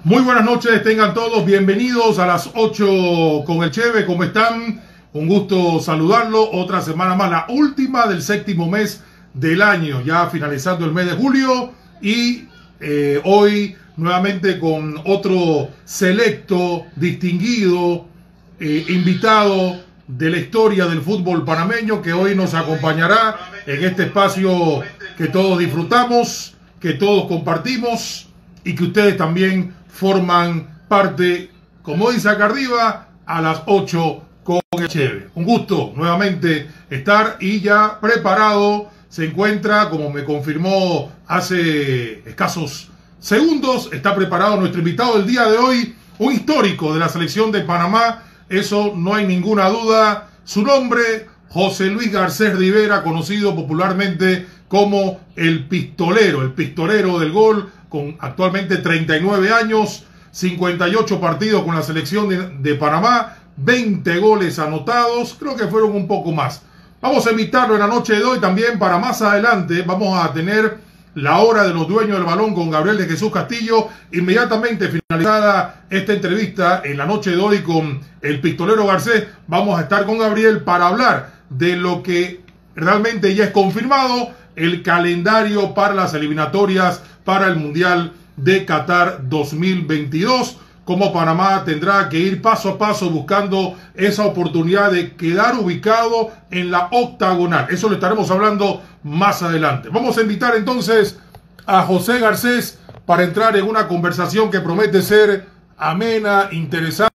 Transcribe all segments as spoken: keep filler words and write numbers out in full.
Muy buenas noches, tengan todos bienvenidos a las ocho con el Cheve. ¿Cómo están? Un gusto saludarlo. Otra semana más, la última del séptimo mes del año, ya finalizando el mes de julio. Y eh, hoy nuevamente con otro selecto, distinguido, eh, invitado de la historia del fútbol panameño, que hoy nos acompañará en este espacio que todos disfrutamos, que todos compartimos y que ustedes también forman parte, como dice acá arriba, a las ocho con el Cheve. Un gusto nuevamente estar y ya preparado se encuentra, como me confirmó hace escasos segundos, está preparado nuestro invitado del día de hoy, un histórico de la selección de Panamá, eso no hay ninguna duda. Su nombre, José Luis Garcés Rivera, conocido popularmente como el pistolero, el pistolero del gol, con actualmente treinta y nueve años, cincuenta y ocho partidos con la selección de, de Panamá, veinte goles anotados, creo que fueron un poco más. Vamos a invitarlo en la noche de hoy también para más adelante. Vamos a tener la hora de los dueños del balón con Gabriel de Jesús Castillo. Inmediatamente finalizada esta entrevista en la noche de hoy con el pistolero Garcés, vamos a estar con Gabriel para hablar de lo que realmente ya es confirmado, el calendario para las eliminatorias para el Mundial de Qatar dos mil veintidós. Como Panamá tendrá que ir paso a paso buscando esa oportunidad de quedar ubicado en la octagonal. Eso lo estaremos hablando más adelante. Vamos a invitar entonces a José Garcés para entrar en una conversación que promete ser amena, interesante,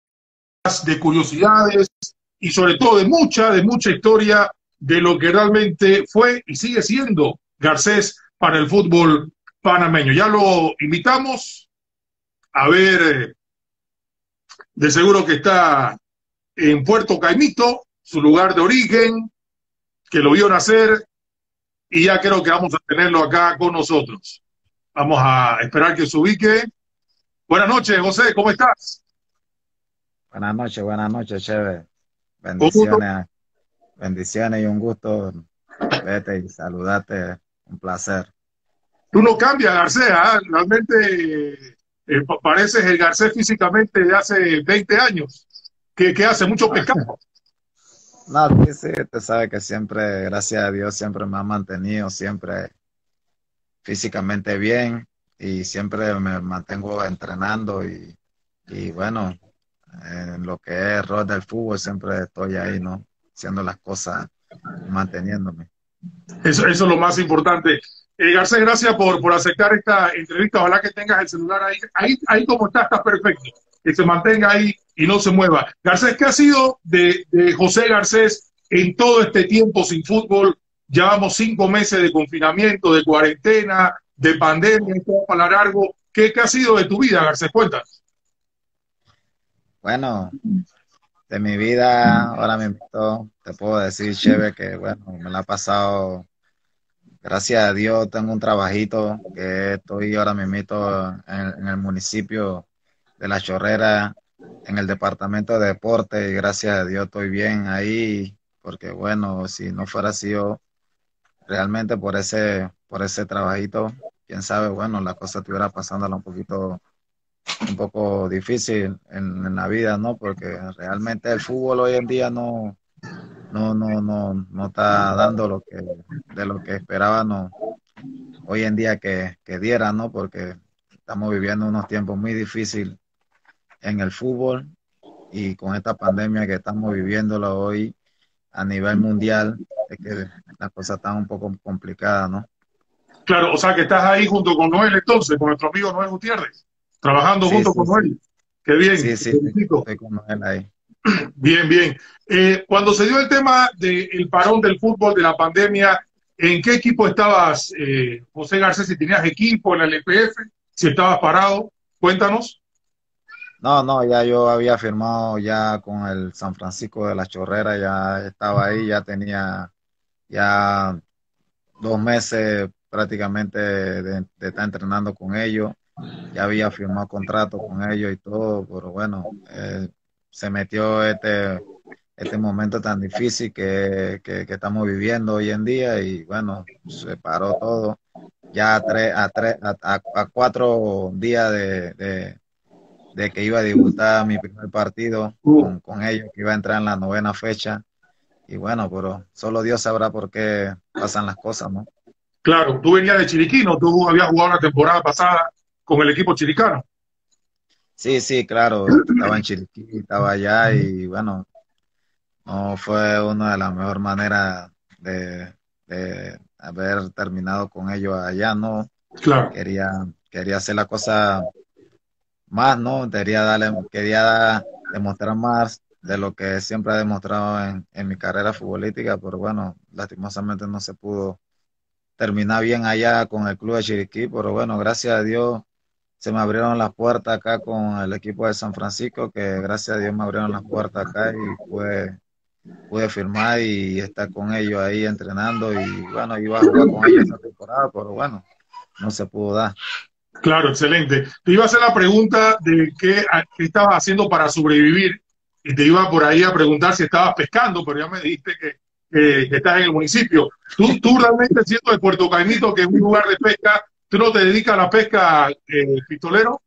de curiosidades y sobre todo de mucha, de mucha historia de lo que realmente fue y sigue siendo Garcés para el fútbol panameño. Ya lo invitamos a ver, de seguro que está en Puerto Caimito, su lugar de origen, que lo vio nacer, y ya creo que vamos a tenerlo acá con nosotros. Vamos a esperar que se ubique. Buenas noches, José, ¿cómo estás? Buenas noches, buenas noches, Cheve. Un gusto. Bendiciones, bendiciones y un gusto verte y saludarte. Un placer. Tú no cambias, Garcés, ¿eh? Realmente eh, pareces el Garcés físicamente de hace veinte años, que, que hace mucho pescado. No, sí, sí, te sabes que siempre, gracias a Dios, siempre me ha mantenido, siempre físicamente bien y siempre me mantengo entrenando y, y bueno, en lo que es el rol del fútbol siempre estoy ahí, ¿no? Haciendo las cosas, manteniéndome. Eso, eso es lo más importante. Eh, Garcés, gracias por, por aceptar esta entrevista. Ojalá que tengas el celular ahí. Ahí, ahí como está, está perfecto. Que se mantenga ahí y no se mueva. Garcés, ¿qué ha sido de, de José Garcés en todo este tiempo sin fútbol? Llevamos cinco meses de confinamiento, de cuarentena, de pandemia, y todo para largo. ¿Qué, ¿Qué ha sido de tu vida, Garcés? Cuéntanos. Bueno, de mi vida, ahora mismo te puedo decir, Cheve, que bueno, me la ha pasado. Gracias a Dios tengo un trabajito que estoy ahora mismo en, en el municipio de La Chorrera, en el departamento de deporte, y gracias a Dios estoy bien ahí, porque bueno, si no fuera sido realmente por ese, por ese trabajito, quién sabe, bueno, la cosa estuviera pasándola un poquito, un poco difícil en, en la vida, ¿no? Porque realmente el fútbol hoy en día no, no, no, no, no está dando lo que, de lo que esperábamos hoy en día que, que diera, ¿no? Porque estamos viviendo unos tiempos muy difíciles en el fútbol y con esta pandemia que estamos viviéndolo hoy a nivel mundial, es que las cosas están un poco complicadas, ¿no? Claro, o sea que estás ahí junto con Noel entonces, con nuestro amigo Noel Gutiérrez, trabajando Sí, junto sí, con sí, Noel. Qué bien, sí, te sí, estoy, felicito. estoy con él ahí. Bien, bien. Eh, cuando se dio el tema del parón del fútbol, de la pandemia, ¿en qué equipo estabas, eh, José Garcés? Si tenías equipo en la L P F, si estabas parado, cuéntanos. No, no, ya yo había firmado ya con el San Francisco de la Chorrera, ya estaba ahí, ya tenía ya dos meses prácticamente de, de estar entrenando con ellos. Ya había firmado contrato con ellos y todo, pero bueno, eh, se metió este, este momento tan difícil que, que, que estamos viviendo hoy en día y bueno, se paró todo. Ya a, tres, a, tres, a, a- a cuatro días de, de, de que iba a debutar mi primer partido Uh, con, con ellos, que iba a entrar en la novena fecha. Y bueno, pero solo Dios sabrá por qué pasan las cosas, ¿no? claro, tú venías de Chiriquí, ¿no? Tú habías jugado la temporada pasada con el equipo chiricano. Sí, sí, claro, estaba en Chiriquí, estaba allá y bueno, no fue una de las mejores maneras de, de haber terminado con ellos allá, ¿no? Claro. Quería, quería hacer la cosa más, ¿no? Quería darle, quería demostrar más de lo que siempre he demostrado en, en mi carrera futbolística, pero bueno, lastimosamente no se pudo terminar bien allá con el club de Chiriquí, pero bueno, gracias a Dios se me abrieron las puertas acá con el equipo de San Francisco, que gracias a Dios me abrieron las puertas acá y pude, pude firmar y estar con ellos ahí entrenando y bueno, iba a jugar con ellos esta temporada, pero bueno, no se pudo dar. Claro, excelente. Te iba a hacer la pregunta de qué, a- qué estabas haciendo para sobrevivir y te iba por ahí a preguntar si estabas pescando, pero ya me dijiste que, que- que estás en el municipio. ¿Tú, tú realmente siendo de Puerto Caimito, que es un lugar de pesca, tú no te dedicas a la pesca, eh, pistolero?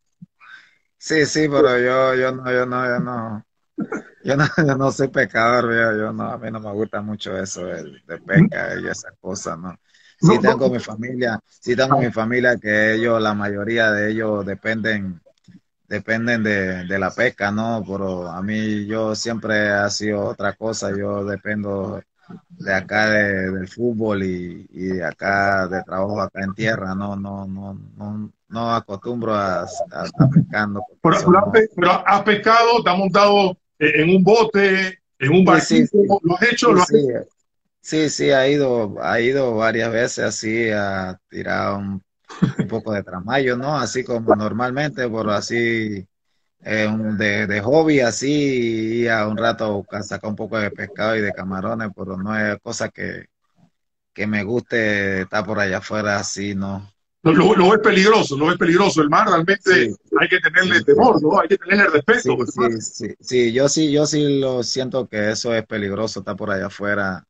Sí, sí, pero yo, yo no, yo no, yo no, yo no, yo no soy pescador, viejo, yo no, a mí no me gusta mucho eso de, de pesca y esas cosas, ¿no? Sí No, no. tengo mi familia, sí tengo mi familia que ellos, la mayoría de ellos dependen, dependen de, de la pesca, ¿no? Pero a mí yo siempre ha sido otra cosa, yo dependo de acá de- del fútbol y, y de acá de trabajo acá en tierra, no, no, no, no, no acostumbro a, a estar pescando porque Pero, eso pero has, no. pe- pero has pescado, te has montado eh, en un bote, en un Sí, sí, barquito, sí, lo has hecho, sí, lo has sí, hecho. sí, sí, ha ido, ha ido varias veces así a tirar un, un poco de tramallo, ¿no? Así como normalmente, pero así eh, un- de, de hobby, así, y a un rato a buscar, sacar un poco de pescado y de camarones, pero no es cosa que, que me guste estar por allá afuera así, ¿no? Lo, lo- lo es peligroso, lo es peligroso. El mar realmente Sí, hay que sí, tenerle sí. temor, ¿no? Hay que tenerle respeto Sí, por el mar. sí, sí, sí, yo sí, yo sí lo siento que eso es peligroso, estar por allá afuera,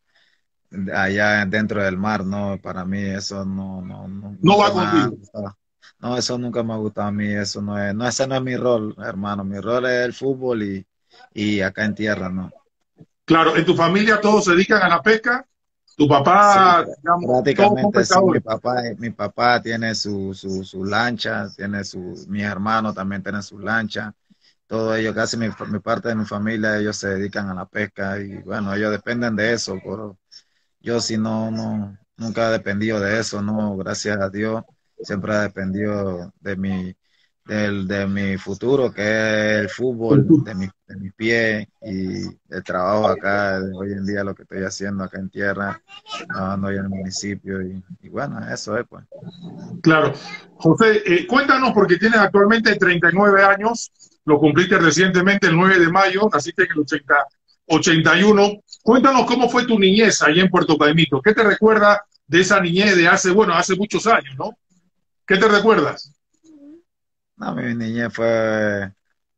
allá dentro del mar, no, para mí eso no, no, no, No nunca va me ha contigo. gustado. No, eso nunca me ha gustado a mí, eso no es, no, ese no es mi rol, hermano, mi rol es el fútbol y, y acá en tierra, ¿no? Claro, en tu familia todos se dedican a la pesca. Tu Sí, papá, pr- digamos, todos son prácticamente sí, mi pescadores. papá, mi papá tiene su, su, su lancha, tiene su, mis hermanos también tienen su lancha, todos ellos, casi mi, mi parte de mi familia, ellos se dedican a la pesca y bueno, ellos dependen de eso, pero yo sí no, no, nunca he dependido de eso, no, gracias a Dios, siempre he dependido de mi, del, de mi futuro, que es el fútbol, de mi, de mis pies y el trabajo acá, de hoy en día lo que estoy haciendo acá en tierra, trabajando ahí en el municipio y, y bueno, eso es pues. Claro. José, eh, cuéntanos, porque tienes actualmente treinta y nueve años, lo cumpliste recientemente el nueve de mayo, naciste en el ochenta, ochenta y uno. Cuéntanos cómo fue tu niñez ahí en Puerto Caimito. ¿Qué te recuerda de esa niñez de hace, bueno, hace muchos años, ¿no? ¿Qué te recuerdas? No, mi niñez fue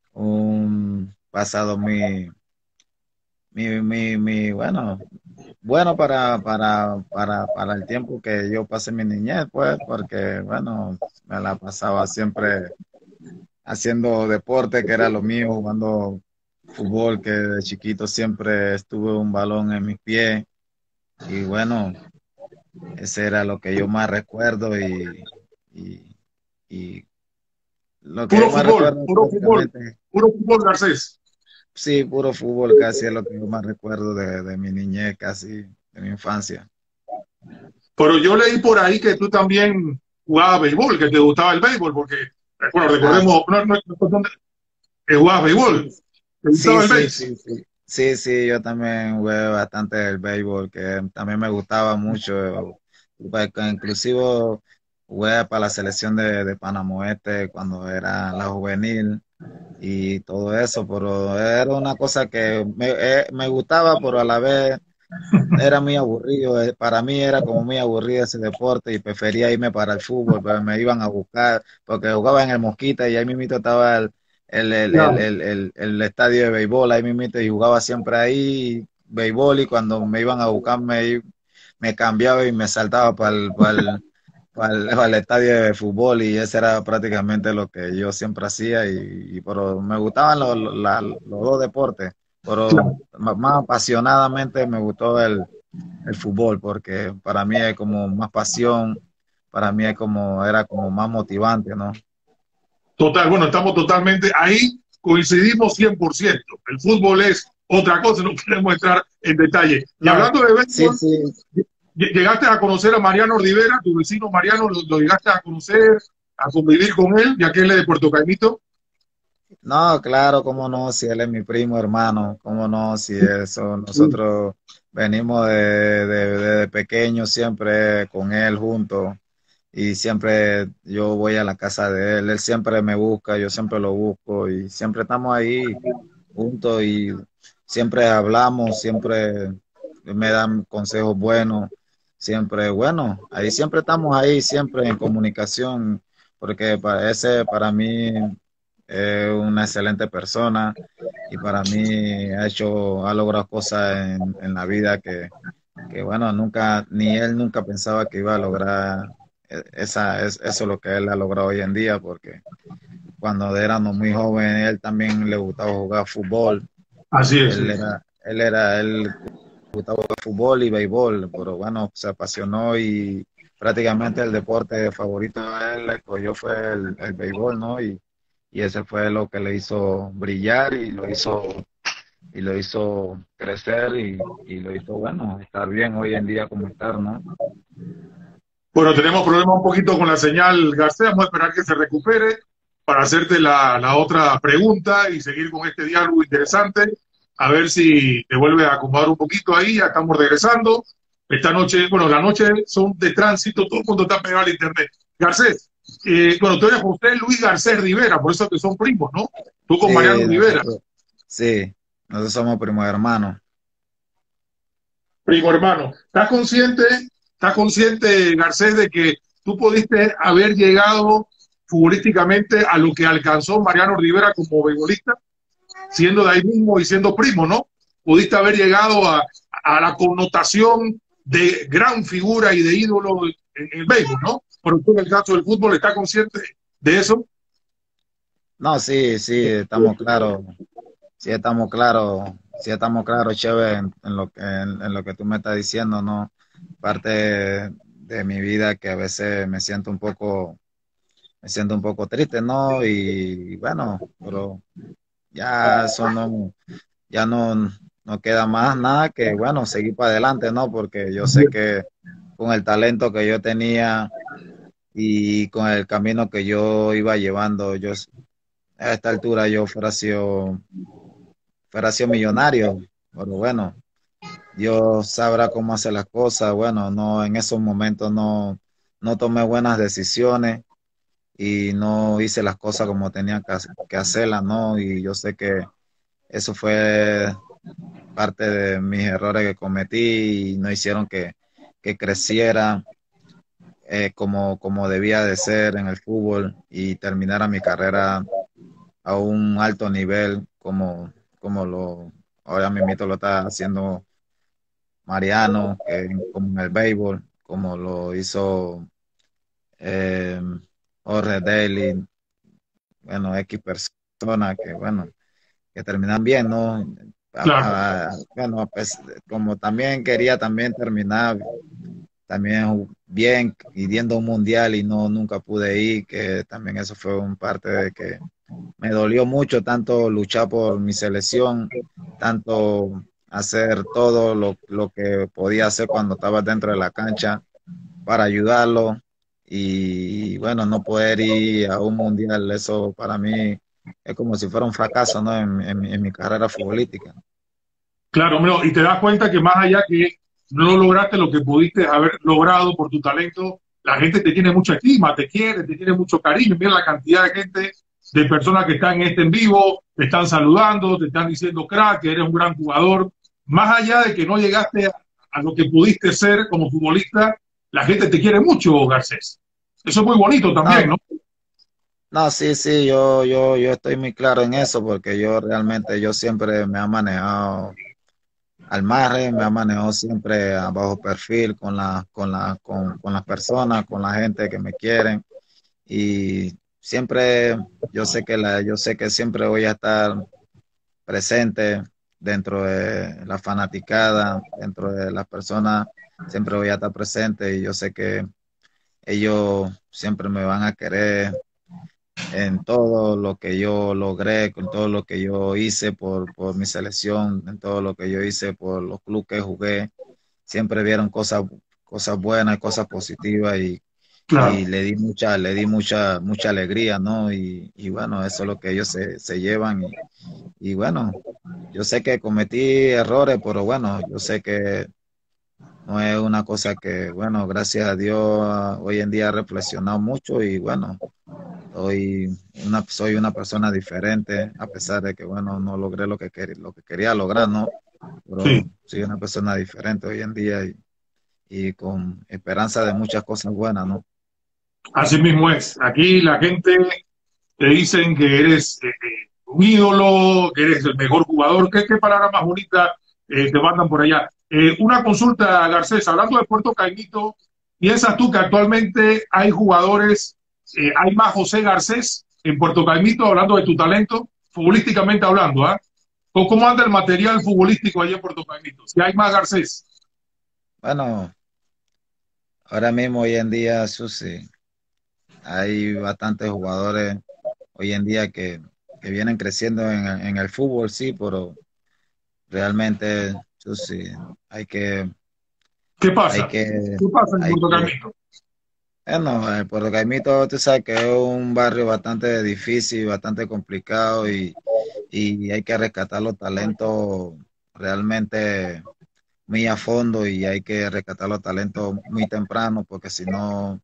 un pasado muy, mi, mi, mi, bueno, bueno para, para, para, para el tiempo que yo pasé en mi niñez, pues, porque, bueno, me la pasaba siempre haciendo deporte, que era lo mío, jugando fútbol, que de chiquito siempre estuve un balón en mis pies, y bueno, ese era lo que yo más recuerdo y, y, y lo que Puro yo más fútbol, recuerdo puro fútbol, prácticamente, puro fútbol, Garcés. sí, puro fútbol, casi es lo que yo más recuerdo de, de mi niñez, casi de mi infancia. Pero yo leí por ahí que tú también jugabas béisbol, que te gustaba el béisbol, porque, bueno, Ah, recordemos, no, no, no, no, que jugabas béisbol, te sí, gustaba el sí, béisbol. sí, sí. Sí, sí, yo también jugué bastante el béisbol, que también me gustaba mucho. Pues, que inclusive jugué para la selección de, de Panamá Oeste cuando era la juvenil y todo eso, pero era una cosa que me, eh, me gustaba, pero a la vez era muy aburrido. eh, Para mí era como muy aburrido ese deporte y prefería irme para el fútbol, pero me iban a buscar porque jugaba en el Mosquita y ahí mismito estaba el, el, el, el, Claro. el, el- el estadio de béisbol, ahí mismito y jugaba siempre ahí béisbol y cuando me iban a buscar me, me cambiaba y me saltaba para el, para el, al, al estadio de fútbol y ese era prácticamente lo que yo siempre hacía y, y pero me gustaban los, los, la- los dos deportes, pero Claro. ma- más apasionadamente me gustó el, el fútbol porque para mí es como más pasión, para mí es como, era como más motivante, ¿no? Total, bueno, estamos totalmente ahí, coincidimos cien por ciento. El fútbol es otra cosa, no queremos entrar en detalle. Y No, hablando de sí, béisbol, sí. llegaste a conocer a Mariano Rivera, tu vecino Mariano, lo, lo llegaste a conocer, a convivir con él, ya que él es de Puerto Caimito. No, claro, cómo no, si él es mi primo hermano, cómo no, si eso, nosotros venimos de, de, de pequeños siempre con él juntos y siempre yo voy a la casa de él, él siempre me busca, yo siempre lo busco y siempre estamos ahí juntos y siempre hablamos, siempre me dan consejos buenos, siempre, bueno, ahí siempre estamos ahí, siempre en comunicación, porque para ese, para mí es una excelente persona y para mí ha hecho, ha logrado cosas en, en la vida que, que, bueno, nunca, ni él nunca pensaba que iba a lograr e- esa, es, eso lo que él ha logrado hoy en día, porque cuando éramos muy jóvenes, él también le gustaba jugar fútbol, Así es, él sí. era, él era, él gustaba jugar fútbol y béisbol, pero bueno, se apasionó y prácticamente el deporte favorito de él escogió fue el, el béisbol, ¿no? Y, y ese fue lo que le hizo brillar y lo hizo y lo hizo crecer y, y lo hizo, bueno, estar bien hoy en día como estar, ¿no? Bueno, tenemos problemas un poquito con la señal, García. Vamos a esperar que se recupere para hacerte la, la otra pregunta y seguir con este diálogo interesante. A ver si te vuelve a acomodar un poquito ahí. Ya estamos regresando. Esta noche, bueno, la noche son de tránsito, todo el mundo está pegado al internet. Garcés, eh, bueno, tú eres José Luis Garcés Rivera, por eso que son primos, ¿no? Tú con Mariano Sí, Rivera, nosotros, sí, nosotros somos primos hermanos. primo hermano. ¿Estás consciente, estás consciente, Garcés, de que tú pudiste haber llegado futbolísticamente a lo que alcanzó Mariano Rivera como beisbolista, siendo de ahí mismo y siendo primo, ¿no? Pudiste haber llegado a, a la connotación de gran figura y de ídolo en el béisbol, ¿no? Pero tú en el caso del fútbol, ¿estás consciente de eso? No, sí, sí, estamos claros, sí estamos claros, sí estamos claros, chévere, en, en lo que, en, en lo que tú me estás diciendo, ¿no? Parte de mi vida que a veces me siento un poco, me siento un poco triste, ¿no? Y bueno, pero ya eso no, ya no, no queda más nada que, bueno, seguir para adelante, ¿no? Porque yo sé que con el talento que yo tenía y con el camino que yo iba llevando, yo a esta altura yo fuera sido, fuera sido millonario, pero bueno, Dios sabrá cómo hacer las cosas, bueno, no, en esos momentos no, no tomé buenas decisiones y no hice las cosas como tenía que, hac- que hacerlas, ¿no? Y yo sé que eso fue parte de mis errores que cometí y no hicieron que, que creciera eh, como, como debía de ser en el fútbol y terminara mi carrera a un alto nivel como, como lo ahora mismo lo está haciendo Mariano, que, como en el béisbol, como lo hizo eh, Jorge Daly, bueno, X personas que, bueno, que terminan bien, ¿no? Claro. A- a- bueno, pues como también quería también terminar también bien yendo a un mundial y no nunca pude ir, que también eso fue un parte de que me dolió mucho tanto luchar por mi selección, tanto hacer todo lo, lo que podía hacer cuando estaba dentro de la cancha para ayudarlo y bueno, no poder ir a un mundial, eso para mí es como si fuera un fracaso, ¿no? En, en mi en mi carrera futbolística. Claro, no, y te das cuenta que más allá que no lograste lo que pudiste haber logrado por tu talento, la gente te tiene mucha estima, te quiere, te tiene mucho cariño. Mira la cantidad de gente, de personas que están en este en vivo, te están saludando, te están diciendo crack, que eres un gran jugador. Más allá de que no llegaste a, a lo que pudiste ser como futbolista, la gente te quiere mucho, Garcés. Eso es muy bonito también, No, ¿no? no, sí, sí, yo, yo, yo estoy muy claro en eso porque yo realmente, yo siempre me ha manejado al margen, me ha manejado siempre a bajo perfil con, la, con, la, con, con las personas, con la gente que me quieren. Y siempre, yo sé que la, yo sé que siempre voy a estar presente dentro de la fanaticada, dentro de las personas, siempre voy a estar presente y yo sé que ellos siempre me van a querer en todo lo que yo logré, con todo lo que yo hice por, por mi selección, en todo lo que yo hice por los clubes que jugué. Siempre vieron cosas, cosas buenas, cosas positivas y, y Claro. le di mucha, le di mucha, mucha alegría, ¿no? Y, y bueno, eso es lo que ellos se, se llevan y, y bueno, yo sé que cometí errores, pero bueno, yo sé que no es una cosa que, bueno, gracias a Dios, hoy en día he reflexionado mucho y bueno, soy una, soy una persona diferente, a pesar de que, bueno, no logré lo que, quería, lo que quería lograr, ¿no? Sí, Pero soy una persona diferente hoy en día y, y con esperanza de muchas cosas buenas, ¿no? así mismo es. Aquí la gente te dicen que eres eh, eh, un ídolo, que eres el mejor jugador. ¿Qué, qué palabra más bonita eh, te mandan por allá? Eh, una consulta, Garcés, hablando de Puerto Caimito, ¿piensas tú que actualmente hay jugadores, eh, hay más José Garcés en Puerto Caimito, hablando de tu talento, futbolísticamente hablando, ¿ah? ¿O cómo anda el material futbolístico allá en Puerto Caimito? Si hay más Garcés. Bueno, ahora mismo, hoy en día, Susi, hay bastantes jugadores hoy en día que, que vienen creciendo en, en el fútbol, sí, pero realmente, Susi, hay que, ¿Qué hay pasa? que, ¿Qué pasa en hay Puerto que, Caimito? bueno, eh, Puerto Caimito, tú sabes que es un barrio bastante difícil, bastante complicado y, y hay que rescatar los talentos realmente muy a fondo y hay que rescatar los talentos muy temprano porque si no,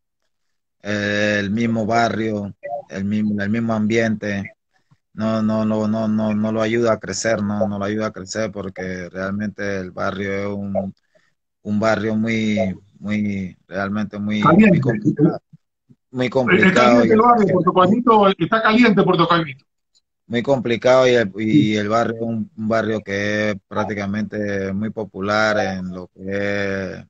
eh, el mismo barrio, el mismo, el mismo ambiente, no, no, no, no, no, no lo ayuda a crecer, no, no lo ayuda a crecer porque realmente el barrio es un, un barrio muy, muy, realmente muy, muy Caliente. complicado, muy Es complicado y caliente el el barrio, barrio Puerto Caimito, está caliente Puerto Caimito. muy complicado y el, y el barrio es un, un barrio que es prácticamente muy popular en lo que es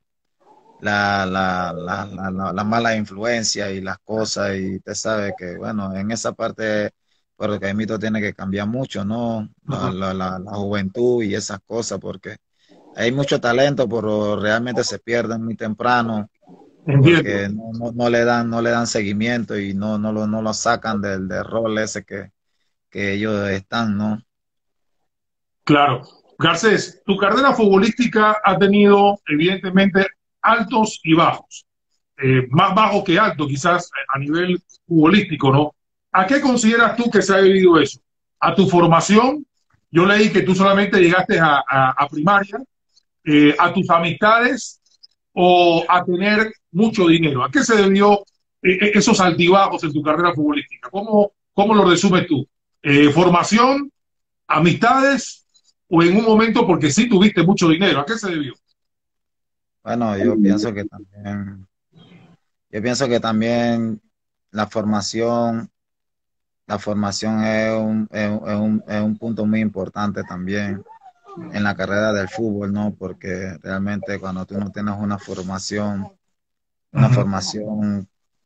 la, la, la, la, la, la mala influencia y las cosas, y usted sabe que, bueno, en esa parte Puerto Caimito tiene que cambiar mucho, ¿no? La, Ajá. la, la, la juventud y esas cosas, porque hay mucho talento, pero realmente se pierden muy temprano, Entiendo. porque no, no, no le dan, no le dan seguimiento y no, no lo, no lo sacan del, del rol ese que, que ellos están, ¿no? Claro. Garcés, tu carrera futbolística ha tenido, evidentemente, altos y bajos. Eh, más bajos que altos, quizás a nivel futbolístico, ¿no? ¿A qué consideras tú que se ha debido eso? ¿A tu formación? Yo leí que tú solamente llegaste a, a, a primaria, eh, a tus amistades o a tener mucho dinero. ¿A qué se debió eh, esos altibajos en tu carrera futbolística? ¿Cómo, cómo lo resumes tú? Eh, ¿Formación, amistades o en un momento porque sí tuviste mucho dinero? ¿A qué se debió? Bueno, yo pienso que también, yo pienso que también la formación La formación es un, es un, es un- es un punto muy importante también en la carrera del fútbol, ¿no? Porque realmente cuando tú no tienes una formación, Uh una -huh. formación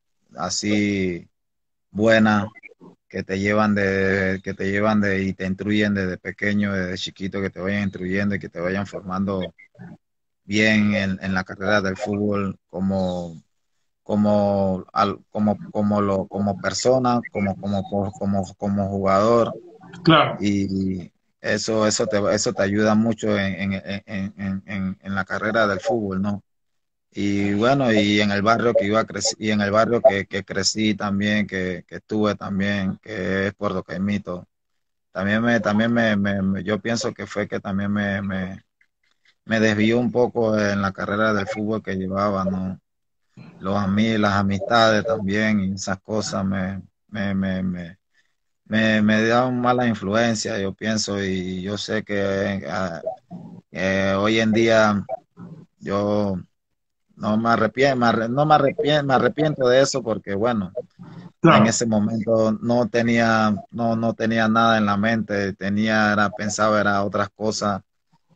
así buena, que te llevan de, que te llevan de y te instruyen desde pequeño, desde chiquito, que te vayan instruyendo y que te vayan formando bien en, en la carrera del fútbol como, como, al- como, como, lo, como persona, como, como, como, como jugador. Claro, Y eso, eso te, eso te ayuda mucho en, en, en, en, en- en la carrera del fútbol, ¿no? Y bueno, y en el barrio que iba creci- y en el barrio que, que crecí también, que, que estuve también, que es Puerto Caimito, también me, también me, me- me- yo pienso que fue que también me, me, me desvió un poco en la carrera del fútbol que llevaba, ¿no? Los ami- las amistades también y esas cosas me, me, me, me, me, me dieron mala influencia, yo pienso, y yo sé que ah, eh, hoy en día yo no me arrepiento, me arre- no me arrepiento, me arrepiento de eso porque, bueno, en claro. ese momento no tenía, no, no tenía nada en la mente, tenía, era, pensaba, era otras cosas,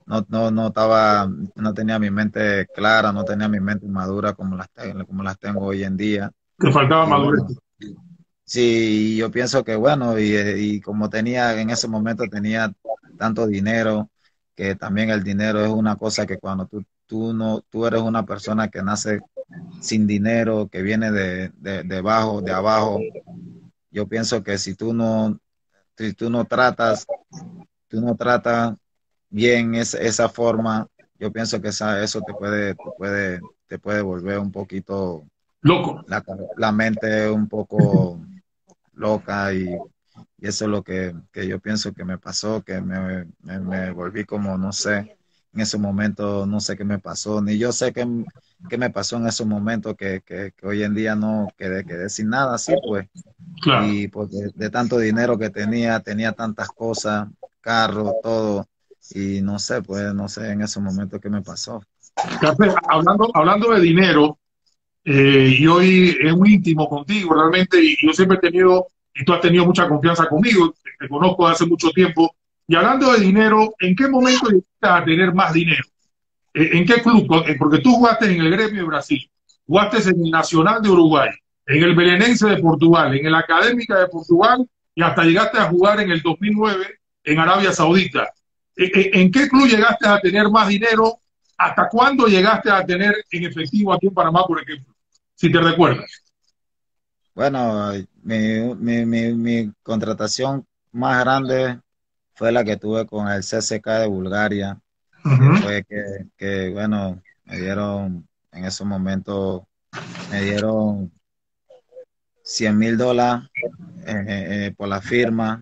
no, no, no estaba, no tenía mi mente clara, no tenía mi mente madura como las, te- como las tengo hoy en día. Te faltaba Y madurez. bueno, sí, yo pienso que bueno, y, y como tenía, en ese momento tenía tanto dinero, que también el dinero es una cosa que cuando tú, tú no, tú eres una persona que nace sin dinero, que viene de, de, de abajo, de abajo, yo pienso que si tú no, si tú no tratas, tú no tratas bien es- esa forma, yo pienso que esa, eso te puede, te puede, te puede volver un poquito Loco. la, la mente un poco loca y, y eso es lo que, que yo pienso que me pasó, que me, me, me volví como, no sé, en ese momento no sé qué me pasó, ni yo sé qué, qué me pasó en esos momentos que, que, que hoy en día no quedé, quedé sin nada, así pues, Claro. y porque de tanto dinero que tenía, tenía tantas cosas, carro, todo, y no sé, pues no sé en ese momento qué me pasó. Café, hablando, hablando de dinero, eh, y hoy es muy íntimo contigo realmente, y yo siempre he tenido, y tú has tenido mucha confianza conmigo, te, te conozco de hace mucho tiempo, y hablando de dinero, ¿en qué momento llegaste a tener más dinero? Eh, ¿En qué club? Eh, Porque tú jugaste en el Gremio de Brasil, jugaste en el Nacional de Uruguay, en el Belenense de Portugal, en el Académica de Portugal, y hasta llegaste a jugar en el dos mil nueve en Arabia Saudita. Eh, eh, ¿En qué club llegaste a tener más dinero? ¿Hasta cuándo llegaste a tener en efectivo aquí en Panamá, por ejemplo? Si te recuerdas. Bueno, mi, mi, mi, mi contratación más grande fue la que tuve con el C S K de Bulgaria, Uh que -huh. fue que, que, bueno, me dieron, en esos momentos, me dieron cien mil dólares eh, eh, eh, por la firma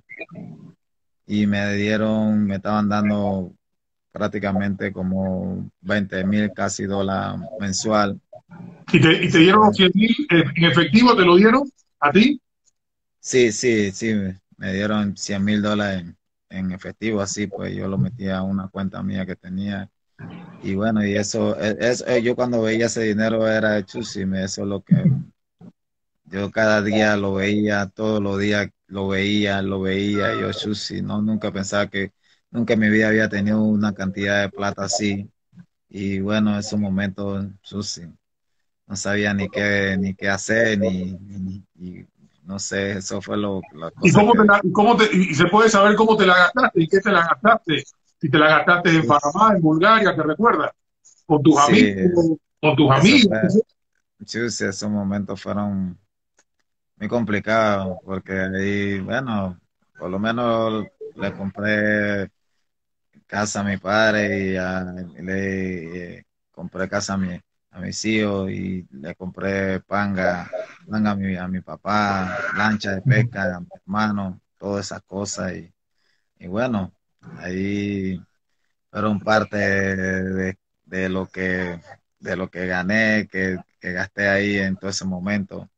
y me dieron, me estaban dando prácticamente como veinte mil casi dólares mensual. ¿Y te, y te Eso dieron los fue, cien mil eh, en efectivo? ¿Te lo dieron a ti? sí, sí, sí, me, me dieron cien mil dólares en, en efectivo, así pues yo lo metí a una cuenta mía que tenía. Y bueno, y eso, es, es- eh, yo cuando veía ese dinero era chusime, eso es lo que yo cada día lo veía, todos los días lo veía, lo veía, y yo chusi, no, nunca pensaba que, nunca en mi vida había tenido una cantidad de plata así. Y bueno, en esos momentos, chusi, no sabía ni qué, ni qué hacer, ni, ni- ni- no sé, eso fue lo, la ¿Y cosa cómo te que, la, y cómo te, y se puede saber cómo te la gastaste? ¿Y qué te la gastaste? Si te la gastaste en Panamá, en Bulgaria, ¿te recuerdas? Con tus sí, amigos, con tus eso amigos. fue, chusi, esos momentos fueron muy complicado porque ahí, bueno, por lo menos le compré casa a mi padre y, a- y le eh, compré casa a, mi, a mis hijos y le compré panga, panga a mi, a mi papá, lancha de pesca a mi hermano, todas esas cosas y, y bueno, ahí fueron parte de, de lo que de lo que gané, que, que gasté ahí en todo ese momento.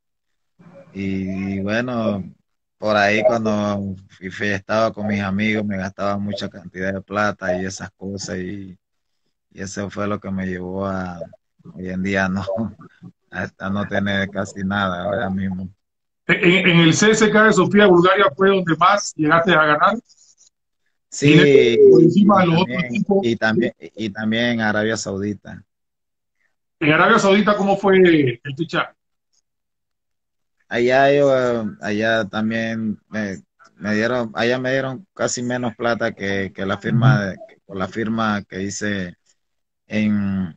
Y bueno, por ahí cuando fui, fui- estaba con mis amigos me gastaba mucha cantidad de plata y esas cosas y, y eso fue lo que me llevó a hoy en día no, a, a no tener casi nada ahora mismo. En, en el C S K de Sofía, Bulgaria, fue donde más llegaste a ganar dinero Sí, por encima y de los otros también, equipos. y también, y también en Arabia Saudita. En Arabia Saudita, ¿cómo fue el fichaje? Allá yo, eh, allá también me, me dieron, allá me dieron casi menos plata que, que la firma de, que por la firma que hice en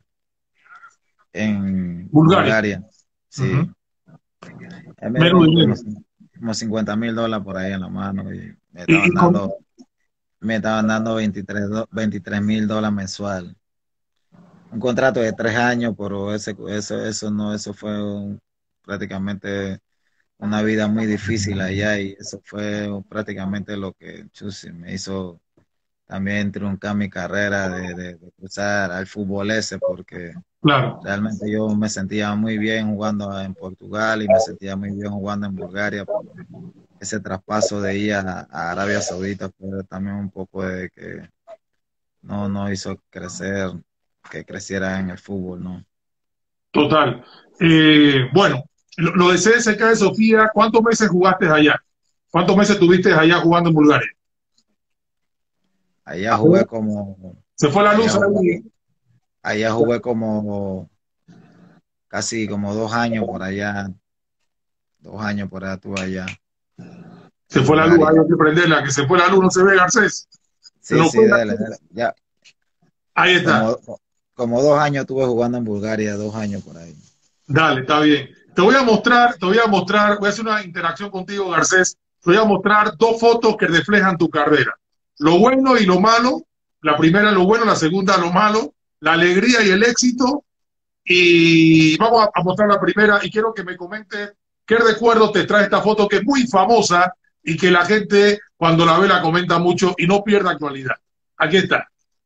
en Bulgaria. Bulgaria. Uh -huh. Sí, ahí me Menos dieron dinero. como, cin- como cincuenta mil dólares por ahí en la mano y me Y, y estaban con, dando, me estaban dando veintitrés do- veintitrés mil dólares mensual. Un contrato de tres años, pero ese, eso, eso no, eso fue un- prácticamente una vida muy difícil allá y eso fue prácticamente lo que chusi, me hizo también truncar mi carrera de, de, de cruzar al fútbol ese porque claro. realmente yo me sentía muy bien jugando en Portugal y me sentía muy bien jugando en Bulgaria, pero ese traspaso de ir a, a Arabia Saudita fue también un poco de que no, no hizo crecer, que creciera en el fútbol, ¿no? Total. Eh, bueno, lo, lo de C S K de Sofía, ¿cuántos meses jugaste allá? ¿Cuántos meses tuviste allá jugando en Bulgaria? Allá jugué como, Se fue la luz Allá jugué, ahí. allá jugué como casi como dos años por allá, dos años por allá tuve allá Se en fue la luz, Bulgaria. hay que prenderla, que se fue la luz, no se ve, Garcés. Se Sí, nos sí, fue la dale, luz. dale. Ya, Ahí está. como, como dos años estuve jugando en Bulgaria, dos años por ahí. Dale, está bien. Te voy a mostrar, te voy a mostrar, voy a hacer una interacción contigo, Garcés. Te voy a mostrar dos fotos que reflejan tu carrera. Lo bueno y lo malo. La primera lo bueno, la segunda lo malo. La alegría y el éxito. Y vamos a, a mostrar la primera y quiero que me comentes qué recuerdo te trae esta foto que es muy famosa y que la gente cuando la ve la comenta mucho y no pierde actualidad. Aquí está.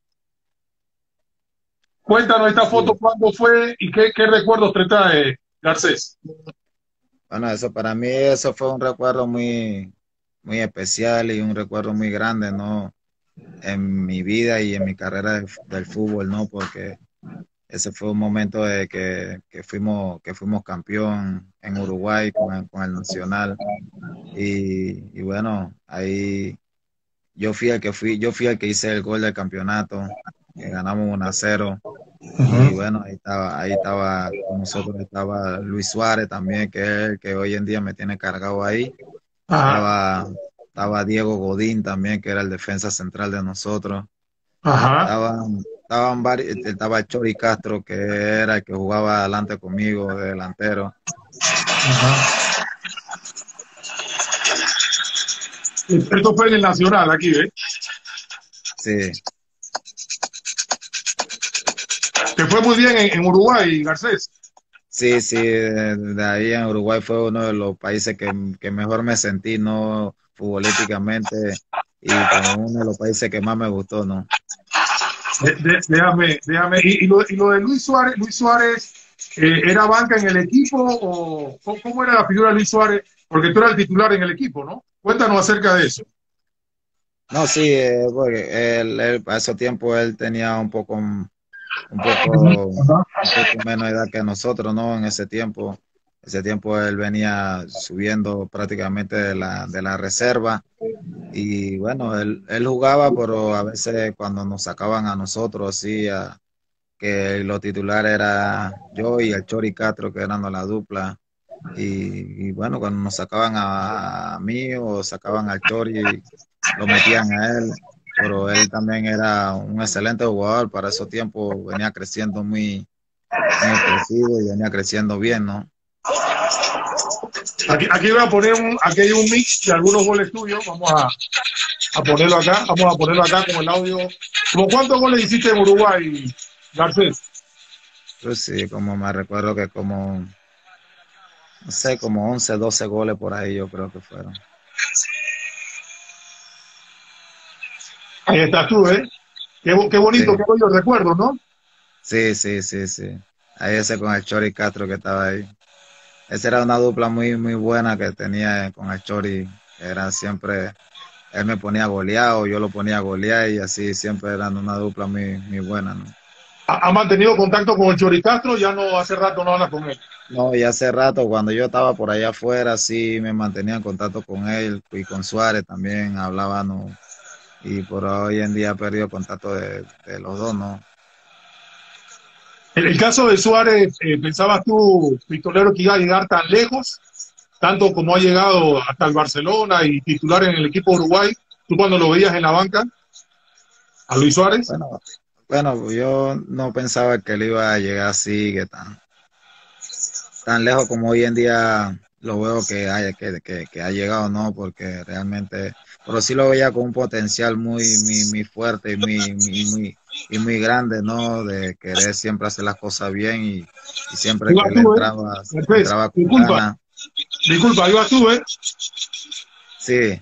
Cuéntanos esta foto, Sí. cuándo fue y qué, qué recuerdos te trae, Garcés. Bueno, eso para mí eso fue un recuerdo muy, muy especial y un recuerdo muy grande, ¿no? En mi vida y en mi carrera de- del fútbol, ¿no? Porque ese fue un momento de que, que fuimos, que fuimos campeón en Uruguay con el, con el Nacional. Y, y bueno, ahí yo fui el que fui, yo fui el que hice el gol del campeonato, que ganamos uno a cero. Y Uh-huh. bueno, ahí estaba, ahí estaba con nosotros, estaba Luis Suárez también, que es el que hoy en día me tiene cargado ahí. Ajá, Estaba, estaba Diego Godín también, que era el defensa central de nosotros. ajá, Estaban, estaban varios, estaba Chori Castro, que era el que jugaba adelante conmigo, de delantero. ajá. Esto fue en el Nacional, aquí, ¿ves? Sí, Te fue muy bien en, en Uruguay, Garcés. sí, sí, de, de ahí en Uruguay fue uno de los países que, que mejor me sentí, ¿no? Futbolísticamente y como uno de los países que más me gustó, ¿no? De- de- déjame, déjame. Y, y lo, y lo de Luis Suárez, Luis Suárez, eh, ¿era banca en el equipo o cómo, cómo era la figura de Luis Suárez? Porque tú eras el titular en el equipo, ¿no? Cuéntanos acerca de eso. No, sí, eh, porque él, él, a ese tiempo él tenía un poco, un poco, un poco menos edad que nosotros, ¿no? En ese tiempo, ese tiempo él venía subiendo prácticamente de la, de la reserva y bueno, él, él jugaba, pero a veces cuando nos sacaban a nosotros, sí, a- que los titulares era yo y el Chori Castro, que eran la dupla. Y, y bueno, cuando nos sacaban a, a mí o sacaban al Chori, lo metían a él, pero él también era un excelente jugador. Para esos tiempos venía creciendo muy, muy explosivo y venía creciendo bien, ¿no? Aquí, aquí voy a poner un, aquí hay un mix de algunos goles tuyos. Vamos a, a ponerlo acá. Vamos a ponerlo acá con el audio. ¿Cómo cuántos goles hiciste en Uruguay, Garcés? Pues sí, como me recuerdo que como, no sé, como once doce goles por ahí yo creo que fueron. Ahí estás tú, ¿eh? Qué, qué bonito, qué Sí, bonito recuerdo, ¿no? sí, sí, sí, sí. Ahí ese con el Chori Castro que estaba ahí. Esa era una dupla muy, muy buena que tenía con el Chori. Era siempre, él me ponía goleado, yo lo ponía a golear y así siempre eran una dupla muy, muy buena, ¿no? ¿Ha, ha mantenido contacto con el Chori Castro? Ya no, hace rato no habla con él. No, y hace rato cuando yo estaba por allá afuera, sí me mantenía en contacto con él y con Suárez también hablábamos y por hoy en día he perdido contacto de, de los dos, ¿no? En el caso de Suárez, eh, ¿pensabas tú, pistolero, que iba a llegar tan lejos, tanto como ha llegado hasta el Barcelona y titular en el equipo Uruguay? ¿Tú cuando lo veías en la banca, a Luis Suárez? Bueno, bueno, yo no pensaba que él iba a llegar así, que tan, tan lejos como hoy en día lo veo que, haya, que, que, que ha llegado, ¿no? Porque realmente, pero sí lo veía con un potencial muy, muy, muy fuerte y muy, muy, muy, y muy grande, ¿no? De querer siempre hacer las cosas bien y, y siempre Iba que él tú, ¿eh? entraba, Mercedes, entraba con disculpa, ganas. disculpa, iba tú, ¿eh? Sí,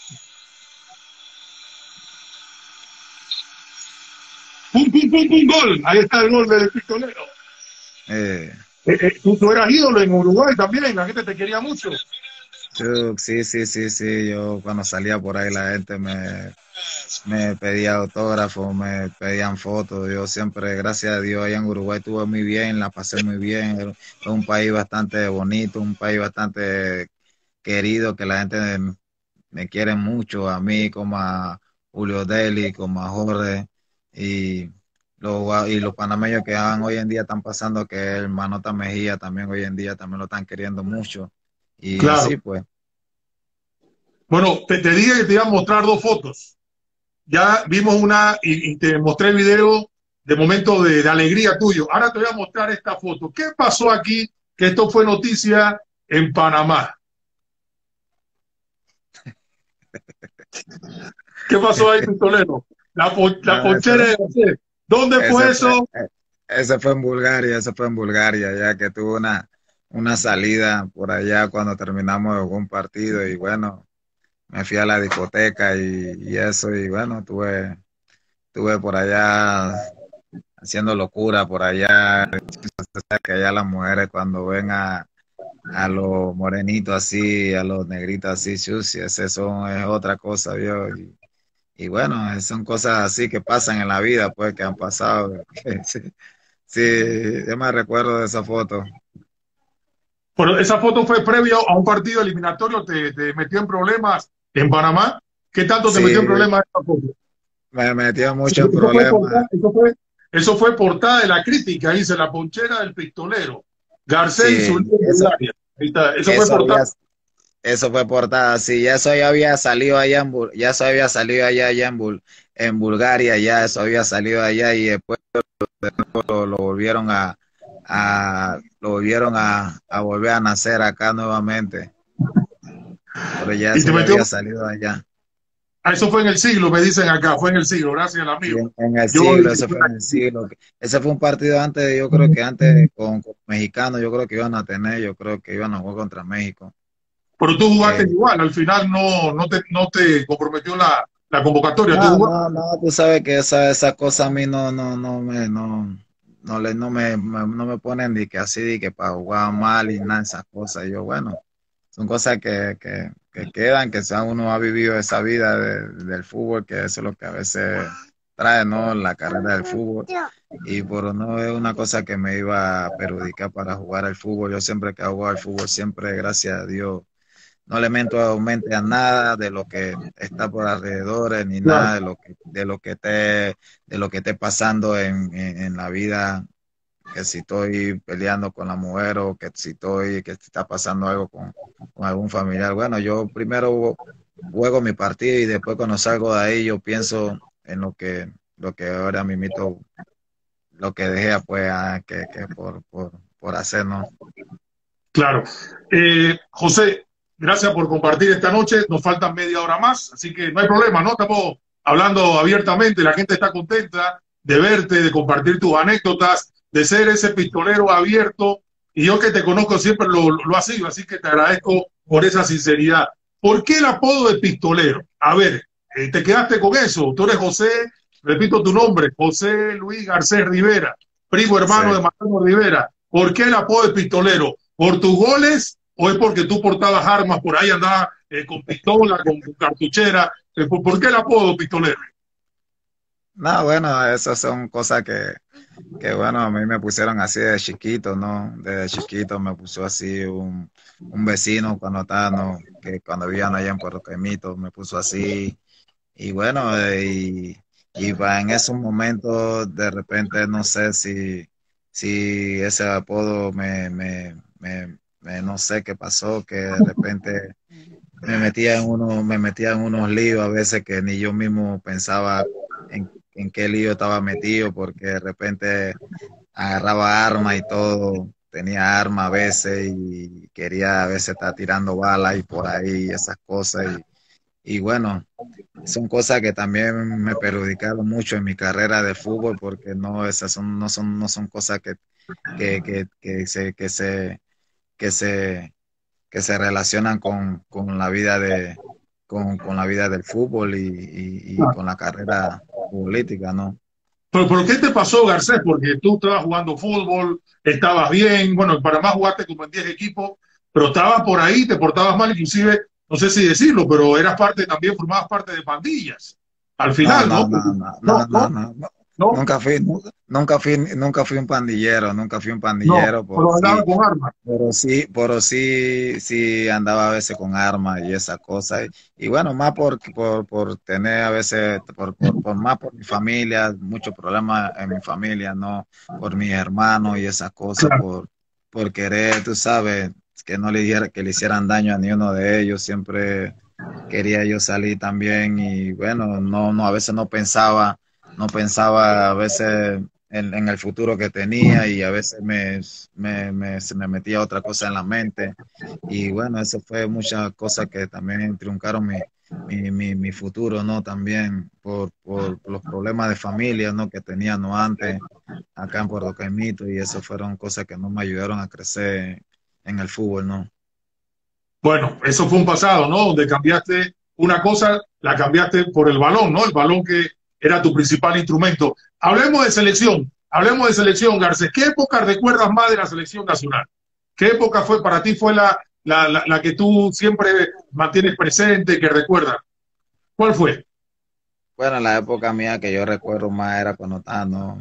¡Pum, pum, pum, pum, gol! Ahí está el gol del pistolero. eh, Eh, eh, tú, tú eras ídolo en Uruguay también, la gente te quería mucho. yo- sí, sí, sí, sí, yo cuando salía por ahí la gente me, me pedía autógrafos, me pedían fotos. Yo siempre, gracias a Dios, allá en Uruguay estuve muy bien, la pasé muy bien. Es un país bastante bonito, un país bastante querido, que la gente me quiere mucho, a mí como a Julio Deli, como a Jorge. y los, y los panameños que han, hoy en día están pasando, que el Manota Mejía también hoy en día también lo están queriendo mucho. Y así Claro. pues. Bueno, te, te dije que te iba a mostrar dos fotos. Ya vimos una y, y te mostré el video de momento de, de alegría tuyo. Ahora te voy a mostrar esta foto. ¿Qué pasó aquí? Que esto fue noticia en Panamá. ¿Qué pasó ahí, pistolero? La, po la No, eso, ponchera de José. ¿Dónde fue ese fue, eso? eh, ese fue en Bulgaria, ese fue en Bulgaria, ya que tuvo una, una salida por allá cuando terminamos un partido y bueno, me fui a la discoteca y, y eso y bueno, tuve, tuve por allá haciendo locura por allá, que allá las mujeres cuando ven a, a los morenitos así, a los negritos así sucios, eso es otra cosa, ¿vio? Y, y bueno, son cosas así que pasan en la vida, pues, que han pasado. Sí, sí, yo me recuerdo de esa foto. Pero esa foto fue previo a un partido eliminatorio. Te, te metió en problemas en Panamá. ¿Qué tanto te metió en Sí, problemas esa foto? me metió mucho en Eso fue, problemas. portada, eso, fue, eso fue portada de la crítica, dice la ponchera del pistolero. Garcés y su Sí, líder en eso, Bulgaria. Ahí está. Eso fue eso portada. había, eso fue portada, sí, ya eso ya había salido allá en, Bul- ya eso había salido allá, allá en, Bul- en Bulgaria, ya eso había salido allá y después lo, lo volvieron a, a lo volvieron a, a volver a nacer acá nuevamente, pero ya Y eso te ya metió. había salido allá. Ah, eso fue en el siglo, me dicen acá. Fue en el siglo, gracias al Y amigo. en, en el Yo, siglo, eso fue en el siglo. Ese fue un partido antes, yo creo que antes con, con mexicanos, yo creo que iban a tener, yo creo que iban a jugar contra México. pero tú jugaste Eh, igual. Al final no, no, te, no te comprometió la, la convocatoria. Tú no, jugaste. no, no, tú sabes que esa, esa cosa a mí no, no, no me, no, no le, no me, me- no me ponen ni que así, ni que para jugar mal y nada de esas cosas. Y yo, bueno, son cosas que, que, que quedan, que sea uno ha vivido esa vida de- del fútbol, que eso es lo que a veces trae, ¿no? La carrera del fútbol. Y por no es una cosa que me iba a perjudicar para jugar al fútbol. Yo siempre que hago al fútbol, siempre, gracias a Dios, no le meto aumente a nada de lo que está por alrededor, ni Claro. nada de lo que, de lo que esté, de lo que esté pasando en, en, en la vida, que si estoy peleando con la mujer o que si estoy, que si está pasando algo con, con algún familiar. Bueno, yo primero juego mi partido y después cuando salgo de ahí yo pienso en lo que, lo que ahora mismito, lo que dejé pues a- que, que por, por, por hacer, ¿no? Claro. Eh, José, gracias por compartir esta noche. Nos faltan media hora más, así que no hay problema, ¿no? Estamos hablando abiertamente. La gente está contenta de verte, de compartir tus anécdotas, de ser ese pistolero abierto. Y yo que te conozco siempre lo, lo has sido, así que te agradezco por esa sinceridad. ¿Por qué el apodo de pistolero? A ver, eh, te quedaste con eso. Tú eres José, repito tu nombre, José Luis Garcés Rivera, primo Sí. hermano de Mariano Rivera. ¿Por qué el apodo de pistolero? ¿Por tus goles o es porque tú portabas armas por ahí, andabas eh, con pistola, con, con cartuchera? Eh, ¿por, ¿Por qué el apodo pistolero? No, bueno, esas son cosas que, que, bueno, a mí me pusieron así de chiquito, ¿no? Desde chiquito me puso así un, un vecino cuando estaba, ¿no? Que cuando vivían allá en Puerto Quemito, me puso así. Y bueno, eh, y, y pa- en esos momentos, de repente, no sé si, si ese apodo me, me, me, me- no sé qué pasó, que de repente me metía en uno, me metía en unos líos a veces que ni yo mismo pensaba en, en qué lío estaba metido, porque de repente agarraba arma y todo, tenía arma a veces y quería a veces estar tirando balas y por ahí esas cosas y, y bueno, son cosas que también me perjudicaron mucho en mi carrera de fútbol porque no esas son no son no son cosas que que, que, que se que se que se que se relacionan con, con la vida de con, con la vida del fútbol y, y, y con la carrera futbolística, ¿no? ¿Pero por qué te pasó, Garcés? Porque tú estabas jugando fútbol, estabas bien, bueno, en Panamá jugaste como en diez equipos, pero estabas por ahí, te portabas mal, inclusive, no sé si decirlo, pero eras parte también, formabas parte de pandillas. Al No, final, ¿no? no, no, no, No, no, no, no. no, no. ¿no? nunca fui, nunca, nunca fui, nunca fui un pandillero, nunca fui un No, pandillero, pero pero andaba sí, con armas. pero sí, pero sí, sí andaba a veces con armas y esas cosas. Y, y bueno, más por, por, por tener a veces, por, por, por más por mi familia, muchos problemas en mi familia, ¿no? Por mis hermanos y esas cosas, Claro. por, por querer, tú sabes, que no le diera, que le hicieran daño a ni uno de ellos. Siempre quería yo salir también y bueno, no, no, a veces no pensaba, no pensaba a veces en, en el futuro que tenía y a veces me, me, me- se me metía otra cosa en la mente y bueno, eso fue muchas cosas que también truncaron mi, mi, mi, mi futuro, ¿no? También por, por los problemas de familia, ¿no? Que tenía, ¿no? Antes acá en Puerto Caimito y eso fueron cosas que no me ayudaron a crecer en el fútbol, ¿no? Bueno, eso fue un pasado, ¿no? Donde cambiaste una cosa, la cambiaste por el balón, ¿no? El balón que era tu principal instrumento. Hablemos de selección, hablemos de selección, Garcés. ¿Qué época recuerdas más de la selección nacional? ¿Qué época fue para ti fue la, la, la, la que tú siempre mantienes presente, que recuerdas? ¿Cuál fue? Bueno, la época mía que yo recuerdo más era cuando estaba, ¿no?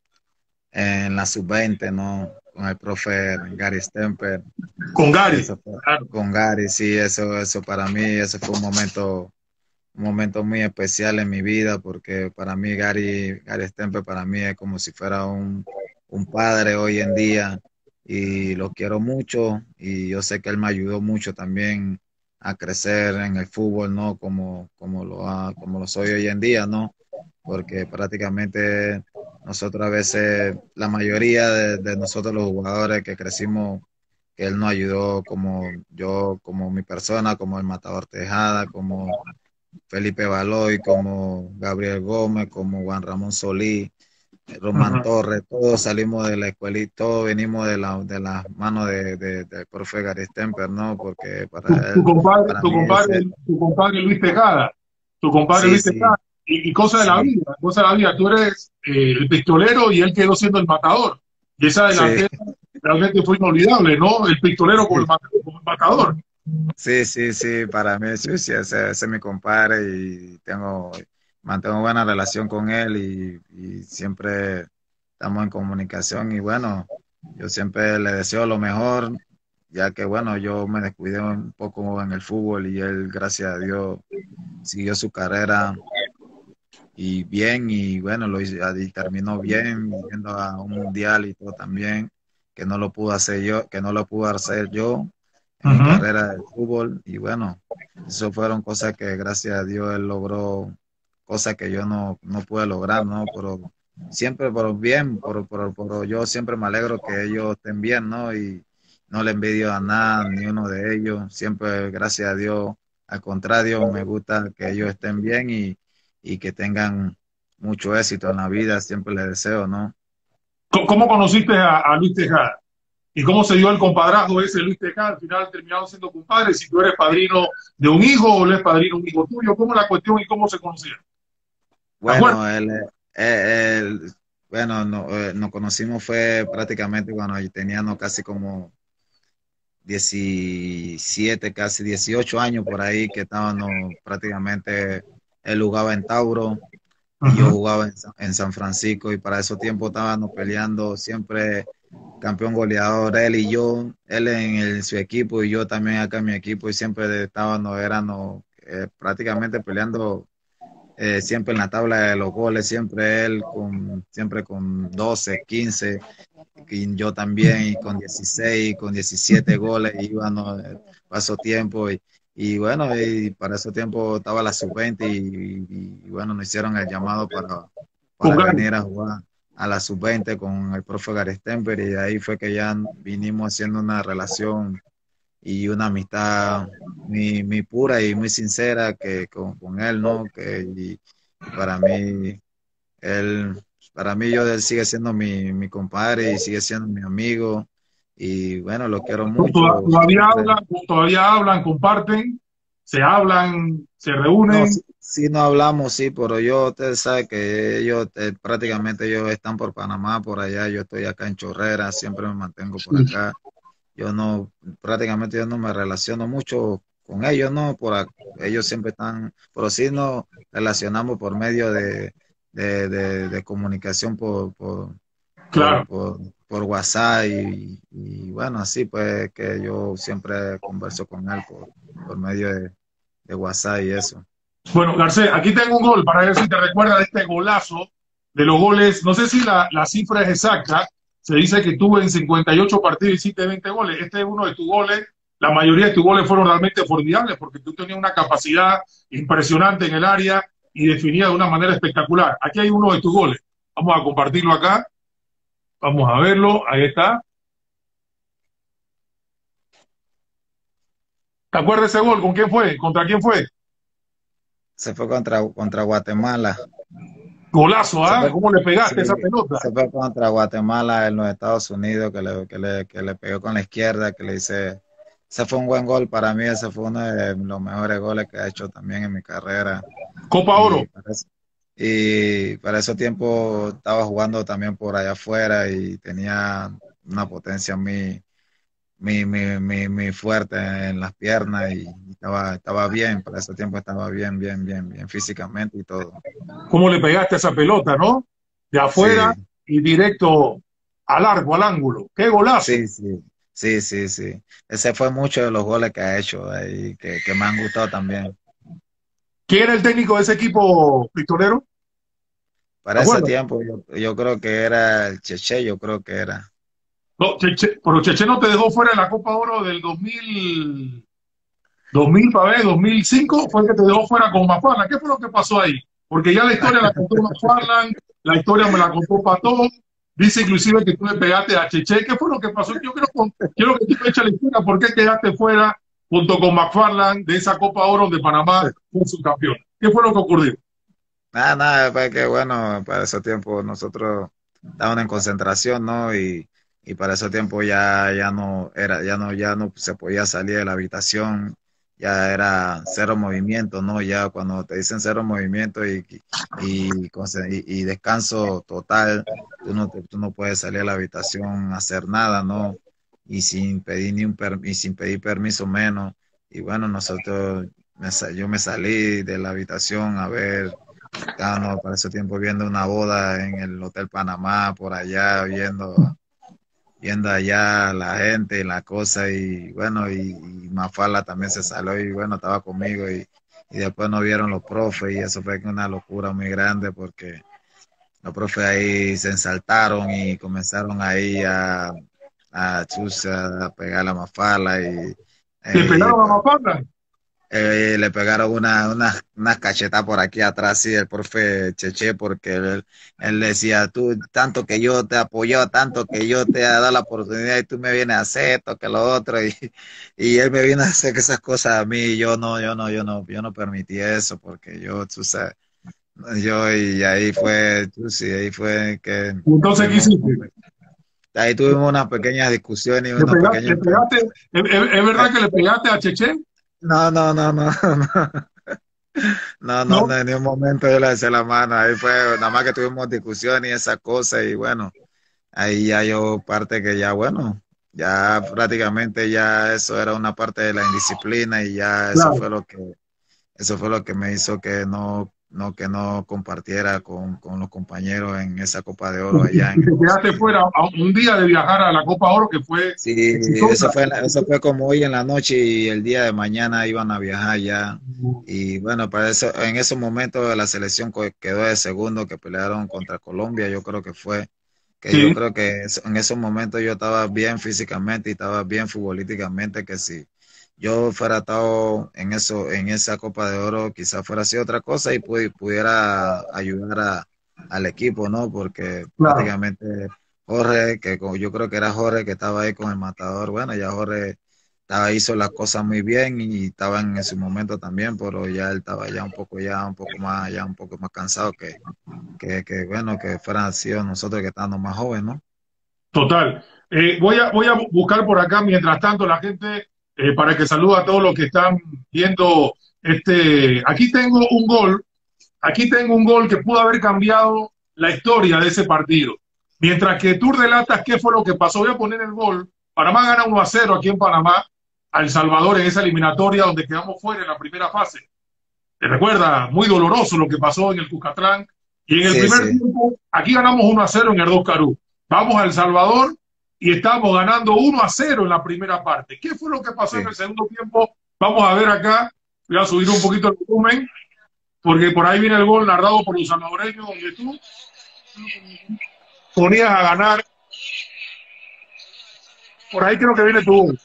En la sub veinte, ¿no? Con el profe Gary Stemper. Con Gary. Eso fue, Claro. con Gary, sí, eso, eso para mí, eso fue un momento, un momento muy especial en mi vida, porque para mí Gary, Gary Stemper para mí es como si fuera un, un padre hoy en día y lo quiero mucho y yo sé que él me ayudó mucho también a crecer en el fútbol, ¿no? Como, como lo, ha- como lo soy hoy en día, ¿no? Porque prácticamente nosotros a veces, la mayoría de, de nosotros los jugadores que crecimos, que él nos ayudó como yo, como mi persona, como el Matador Tejada, como Felipe Baloy, como Gabriel Gómez, como Juan Ramón Solí, Román Ajá. Torres, todos salimos de la escuela y todos venimos de la, de las manos de, de, del profe Gary Stemper, ¿no? Porque Tu, para tu él, compadre, para tu mí ese, compadre, tu compadre Luis Tejada, tu compadre sí, Luis Tejada, sí, y, y cosa de la sí, vida, cosa de la vida, tú eres eh, el pistolero y él quedó siendo el matador. Y esa sí, delantera realmente fue inolvidable, ¿no? El pistolero con el, sí. mat- con el matador. Sí, sí, sí, para mí sí, sí, ese, ese es mi compadre y tengo, mantengo buena relación con él y, y siempre estamos en comunicación y bueno, yo siempre le deseo lo mejor, ya que bueno, yo me descuidé un poco en el fútbol y él, gracias a Dios, siguió su carrera y bien y bueno, lo hizo, y terminó bien, yendo a un mundial y todo también, que no lo pude hacer yo, que no lo pude hacer yo en mi Ujú. carrera de fútbol y bueno, eso fueron cosas que gracias a Dios él logró, cosas que yo no, no pude lograr, ¿no? Pero siempre por bien, por, por, por- yo siempre me alegro que ellos estén bien, ¿no? Y no le envidio a nada, ni uno de ellos, siempre gracias a Dios, al contrario, me gusta que ellos estén bien y y que tengan mucho éxito en la vida, siempre les deseo, ¿no? ¿Cómo cómo conociste a, a Luis Tejada? ¿Y cómo se dio el compadrazgo ese Luis Tejada? Al final terminaron siendo compadres. Si tú eres padrino de un hijo o él es padrino de un hijo tuyo, ¿cómo es la cuestión y cómo se conocieron? ¿Te acuerdas? Bueno, él, eh, él- bueno, no, eh, nos conocimos fue prácticamente cuando teníamos casi como diecisiete casi dieciocho años por ahí, que estábamos prácticamente, él jugaba en Tauro y yo Ujú. jugaba en, Sa- en San Francisco y para esos tiempos estábamos peleando siempre campeón goleador, él y yo, él en el- su equipo y yo también acá en mi equipo y siempre estábamos, éramos eh, prácticamente peleando eh, siempre en la tabla de los goles, siempre él con, siempre con doce quince y yo también y con dieciséis con diecisiete goles íbamos, eh, pasó tiempo y, y bueno, y para ese tiempo estaba la sub veinte y, y- y bueno, nos hicieron el llamado para, Con para Gary. venir a jugar a la sub veinte con el profe Gary Stemper y de ahí fue que ya vinimos haciendo una relación y una amistad muy, muy pura y muy sincera que con, con él, ¿no? Que, y, y para mí, él, para mí, yo, él sigue siendo mi, mi compadre y sigue siendo mi amigo y bueno, lo quiero mucho, Todavía siempre. hablan, todavía hablan, comparten, se hablan, se No, sí, reúnen. sí no hablamos, sí, pero yo, usted sabe que ellos eh, prácticamente ellos están por Panamá, por allá, yo estoy acá en Chorrera, siempre me mantengo por acá. Yo no, prácticamente yo no me relaciono mucho con ellos, ¿no? Por, a- ellos siempre están, pero sí nos relacionamos por medio de, de, de, de comunicación por, por, por, Claro. por, por WhatsApp y, y, bueno, así pues que yo siempre converso con él por, por medio de, de WhatsApp y eso. Bueno, Garcés, aquí tengo un gol para ver si te recuerdas de este golazo de los goles. No sé si la, la cifra es exacta. Se dice que tú en cincuenta y ocho partidos hiciste veinte goles. Este es uno de tus goles. La mayoría de tus goles fueron realmente formidables porque tú tenías una capacidad impresionante en el área y definida de una manera espectacular. Aquí hay uno de tus goles. Vamos a compartirlo acá. Vamos a verlo. Ahí está. ¿Te acuerdas de ese gol? ¿Con quién fue? ¿Contra quién fue? Se fue contra, contra Guatemala. Golazo, Se ¿ah? fue, ¿Cómo le sí, pegaste esa pelota? se fue contra Guatemala en los Estados Unidos, que le, que le, que le pegó con la izquierda, que le hice. Ese fue un buen gol para mí, ese fue uno de los mejores goles que he hecho también en mi carrera. Copa Oro. Y para ese, y para ese tiempo estaba jugando también por allá afuera y tenía una potencia muy, muy, muy, muy, muy fuerte en las piernas y estaba, estaba bien, para ese tiempo estaba bien, bien, bien, bien físicamente y todo. ¿Cómo le pegaste esa pelota, no? De afuera Sí. y directo al arco, al ángulo. ¡Qué golazo! Sí, sí, sí, sí, sí. Ese fue mucho de los goles que ha hecho ahí, que, que me han gustado también. ¿Quién era el técnico de ese equipo pistolero? ¿Te Para ese acuerdas? tiempo yo, yo creo que era el Cheche, yo creo que era. No, Cheche, pero Cheche no te dejó fuera de la Copa Oro del dos mil, dos mil, para ver, dos mil cinco, fue el que te dejó fuera con McFarland. ¿Qué fue lo que pasó ahí? Porque ya la historia la contó McFarland, la historia me la contó Pato, dice inclusive que tú le pegaste a Cheche. ¿Qué fue lo que pasó? Yo quiero, quiero que tú me eches la historia, ¿por qué quedaste fuera junto con McFarland de esa Copa Oro donde Panamá fue subcampeón? ¿Qué fue lo que ocurrió? Nada, nada, fue que bueno, para ese tiempo nosotros estábamos en concentración, ¿no? Y, y para ese tiempo ya, ya no era, ya no, ya no se podía salir de la habitación, ya era cero movimiento, ¿no? Ya cuando te dicen cero movimiento y, y, y, y descanso total, tú no, te- tú no puedes salir de la habitación a hacer nada, ¿no? Y sin pedir ni un per- y sin pedir permiso menos. Y bueno, nosotros, me sa- yo me salí de la habitación a ver. Estábamos para ese tiempo viendo una boda en el Hotel Panamá, por allá, viendo, viendo allá la gente y la cosa, y bueno, y, y Mafala también se salió y bueno, estaba conmigo, y, y después nos vieron los profes, y eso fue una locura muy grande porque los profes ahí se ensaltaron y comenzaron ahí a, a, chusa, a pegar la Mafala, y, ¿Le eh, pegaron a McFarland? eh, le pegaron una, una, una cacheta por aquí atrás, sí, el profe Cheche, porque él, él decía, tú, tanto que yo te apoyo, tanto que yo te he dado la oportunidad y tú me vienes a hacer esto, que lo otro, y, y él me viene a hacer esas cosas a mí, y yo no, yo no, yo no, yo no permití eso, porque yo, tú sabes, yo, y ahí fue, tú sí, ahí fue que Entonces, ¿qué tuvimos, hiciste? ahí tuvimos unas pequeñas discusiones y ¿Le unos pegaste, le pequeños... pegaste? ¿Es, es- es verdad que le pegaste a Cheche? No, no, no, no, no. No, no, No. no, en ningún momento yo le alcé la mano. Ahí fue, nada más que tuvimos discusión y esa cosa. Y bueno, ahí ya yo parte que ya, bueno, ya prácticamente ya eso era una parte de la indisciplina y ya eso Claro. fue lo que, eso fue lo que me hizo que no, no, que no compartiera con, con los compañeros en esa Copa de Oro Y, allá en y te Estados quedaste Unidos. fuera a un día de viajar a la Copa Oro que fue Sí, eso exitosa. fue, eso fue como hoy en la noche y el día de mañana iban a viajar ya. Y bueno, para eso, en esos momentos la selección co- quedó de segundo, que pelearon contra Colombia, yo creo que fue, que yo Sí, creo que es- en esos momentos yo estaba bien físicamente y estaba bien futbolísticamente, que si yo fuera estado en eso, en esa Copa de Oro, quizás fuera sido otra cosa y pu- pudiera ayudar a- al equipo, ¿no? Porque claro. prácticamente Jorge, que co- yo creo que era Jorge que estaba ahí con el matador. Bueno, ya Jorge estaba, hizo las cosas muy bien y estaba en su momento también, pero ya él estaba ya un poco, ya un poco más, ya un poco más cansado que, que, que bueno, que fueran sido nosotros que estábamos más jóvenes, ¿no? Total. Eh, voy a, voy a buscar por acá, mientras tanto, la gente, eh, para que saluda a todos los que están viendo este. Aquí tengo un gol, aquí tengo un gol que pudo haber cambiado la historia de ese partido. Mientras que tú relatas qué fue lo que pasó, voy a poner el gol. Panamá gana uno a cero aquí en Panamá, a El Salvador en esa eliminatoria donde quedamos fuera en la primera fase. ¿Te recuerda? Muy doloroso lo que pasó en el Cuscatlán. Y en el Sí, primer sí. tiempo, aquí ganamos uno a cero en Erdós Carú. Vamos a El Salvador y estamos ganando uno a cero en la primera parte. ¿Qué fue lo que pasó en Sí. el segundo tiempo? Vamos a ver acá. Voy a subir un poquito el volumen, porque por ahí viene el gol narrado por los salvadoreños, donde tú ponías a ganar. Por ahí creo que viene tu gol.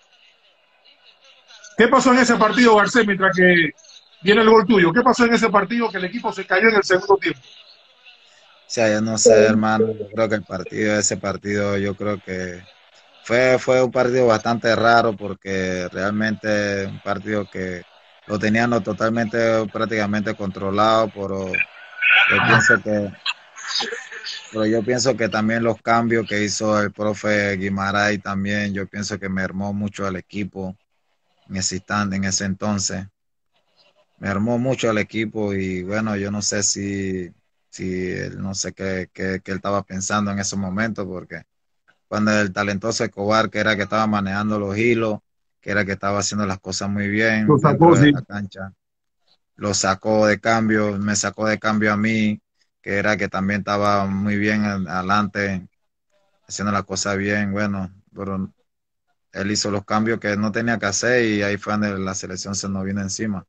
¿Qué pasó en ese partido, Garcés, mientras que viene el gol tuyo? ¿Qué pasó en ese partido que el equipo se cayó en el segundo tiempo? O sea, yo no sé, hermano, yo creo que el partido, ese partido, yo creo que fue, fue un partido bastante raro porque realmente un partido que lo tenían totalmente, prácticamente controlado, pero yo pienso que, pero yo pienso que también los cambios que hizo el profe Guimarães también, yo pienso que mermó mucho al equipo en ese instante, en ese entonces. Me armó mucho al equipo y bueno, yo no sé si, si él, no sé qué, qué, qué él estaba pensando en ese momento, porque cuando el talentoso Escobar, que era que estaba manejando los hilos, que era que estaba haciendo las cosas muy Lo bien dentro sacó, de sí. la cancha, lo sacó de cambio, me sacó de cambio a mí, que era que también estaba muy bien adelante, haciendo las cosas bien, bueno, pero él hizo los cambios que no tenía que hacer y ahí fue donde la selección se nos vino encima.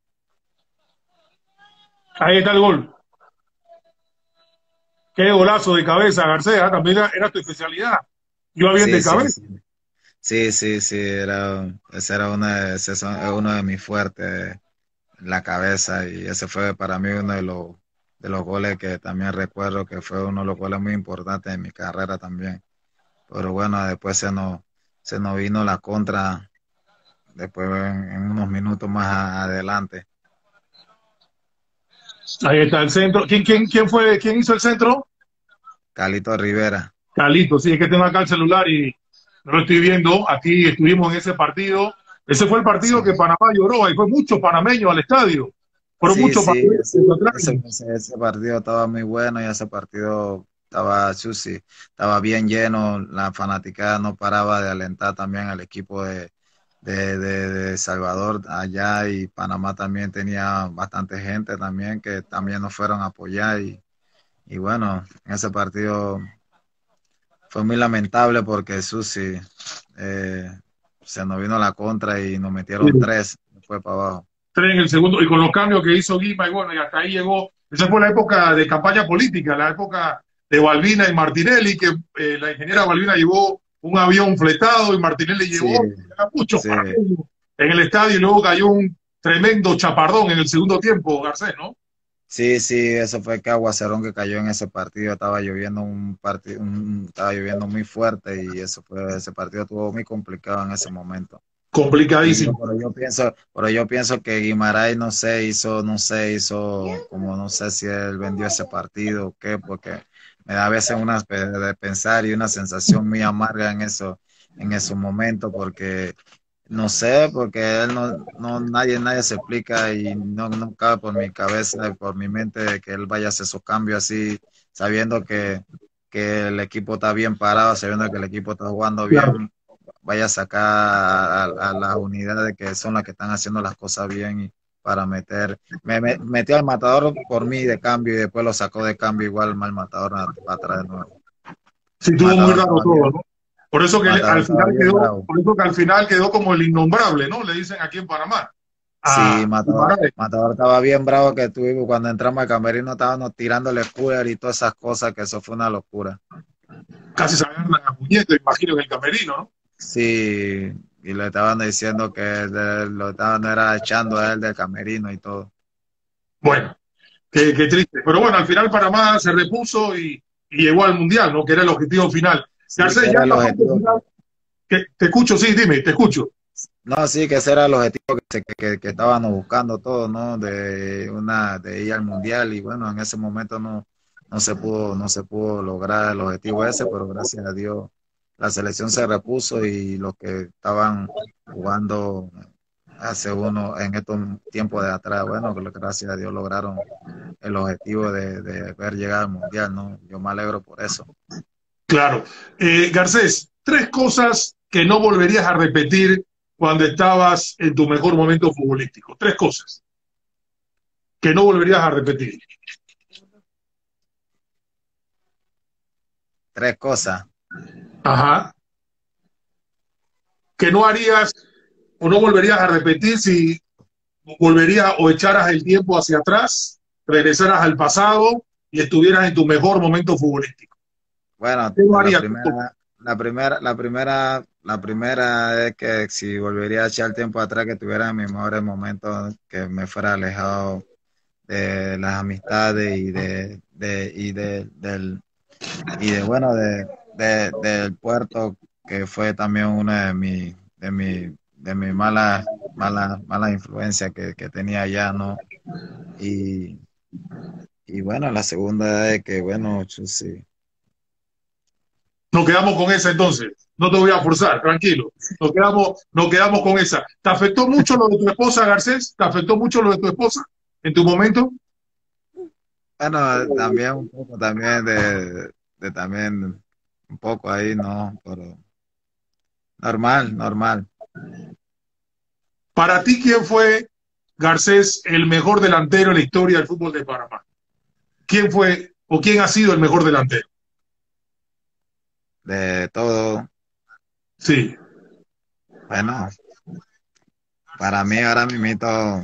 Ahí está el gol. Qué golazo de cabeza, García. También era, era tu especialidad. Yo bien Sí, de sí, cabeza. sí. Sí, sí, sí, era, ese era uno de, ese es uno de mis fuertes, la cabeza, y ese fue para mí uno de los, de los goles que también recuerdo que fue uno de los goles muy importantes en mi carrera también. Pero bueno, después se nos, se nos vino la contra, después en, en unos minutos más a- adelante. Ahí está el centro. ¿Quién, quién, quién fue? ¿Quién hizo el centro? Calito Rivera. Calito. Sí, es que tengo acá el celular y no lo estoy viendo. Aquí estuvimos en ese partido. Ese fue el partido que Sí, Panamá lloró. Ahí fue muchos panameños al estadio. Fueron sí, muchos sí, panameños ese, que lo ese, traen. ese- ese partido estaba muy bueno y ese partido estaba sushi, estaba bien lleno, la fanaticada no paraba de alentar también al equipo de, de, de- de Salvador allá y Panamá también tenía bastante gente también que también nos fueron a apoyar y, y bueno, en ese partido fue muy lamentable porque sushi eh, se nos vino la contra y nos metieron Sí. tres, fue para abajo. Tres en el segundo. Y con los cambios que hizo Guima, y bueno, y hasta ahí llegó. Esa fue la época de campaña política, la época de Balbina y Martinelli, que eh, la ingeniera Balbina llevó un avión fletado y Martinelli Sí, llevó a muchos sí. panameños en el estadio y luego cayó un tremendo chapardón en el segundo tiempo, Garcés, ¿no? Sí, sí, eso fue que aguacerón que cayó en ese partido, estaba lloviendo un partido, estaba lloviendo muy fuerte y eso fue, ese partido estuvo muy complicado en ese momento. Y yo, Complicadísimo. pero yo pienso, pero yo pienso que Guimarães no sé, hizo, no sé, hizo, como no sé si él vendió ese partido o qué, porque me da a veces una pe- de pensar y una sensación muy amarga en eso, en esos momentos, porque no sé, porque él no, no, nadie, nadie se explica y no, no cabe por mi cabeza, por mi mente de que él vaya a hacer esos cambios así, sabiendo que, que el equipo está bien parado, sabiendo que el equipo está jugando Claro. bien, vaya a sacar a, a las unidades que son las que están haciendo las cosas bien y para meter, me, me- metió al matador por mí de cambio y después lo sacó de cambio igual mal matador para atrás de nuevo. Sí, estuvo muy Matador raro estaba todo, bien, ¿no? Por eso que matador al estaba final bien quedó, bravo. por eso que al final quedó como el innombrable, ¿no? Le dicen aquí en Panamá. Sí, A Matador, Guimaraes. Matador estaba bien bravo que tuvimos cuando entramos al camerino, estábamos tirándole cooler y todas esas cosas, que eso fue una locura. Casi se agarran a puñetes, imagino, en el camerino, ¿no? Sí, y le estaban diciendo que de- lo estaban era echando a él del camerino y todo. Bueno, qué, qué triste. Pero bueno, al final Panamá se repuso y, y llegó al Mundial, ¿no? Que era el objetivo final. Sí, que Garcés, ya era en el la parte objetivo. final, que, te escucho, sí, dime, te escucho. No, sí, que ese era el objetivo que, se- que, que- que estábamos buscando todos, ¿no? De una, de ir al mundial y bueno, en ese momento no, no se pudo, no se pudo lograr el objetivo ese, pero gracias a Dios la selección se repuso y los que estaban jugando hace uno en estos tiempos de atrás, bueno, que gracias a Dios lograron el objetivo de, de ver llegar al mundial, ¿no? Yo me alegro por eso. Claro. Eh, Garcés, tres cosas que no volverías a repetir cuando estabas en tu mejor momento futbolístico. Tres cosas que no volverías a repetir. tres cosas. Ajá. Que no harías o no volverías a repetir si volverías o echaras el tiempo hacia atrás, regresaras al pasado y estuvieras en tu mejor momento futbolístico. Bueno, ¿Qué no la harías tú? primera, la primera, la primera, la primera es que si volvería a echar tiempo atrás, que tuviera mis mejores momentos, que me fuera alejado de las amistades y de, de y de del y de bueno de, de- del puerto, que fue también una de mis de mi de mis malas malas malas influencias que, que tenía allá, ¿no? Y, y bueno, la segunda es que bueno, yo sí. Nos quedamos con esa entonces. No te voy a forzar, tranquilo. Nos quedamos, nos quedamos con esa. ¿Te afectó mucho lo de tu esposa, Garcés? ¿Te afectó mucho lo de tu esposa en tu momento? Bueno, también un poco también de, de también un poco ahí, ¿no? Pero normal, normal. Para ti, ¿quién fue, Garcés, el mejor delantero en la historia del fútbol de Panamá? ¿Quién fue o quién ha sido el mejor delantero? De todo. Sí. Bueno, para mí ahora mismo,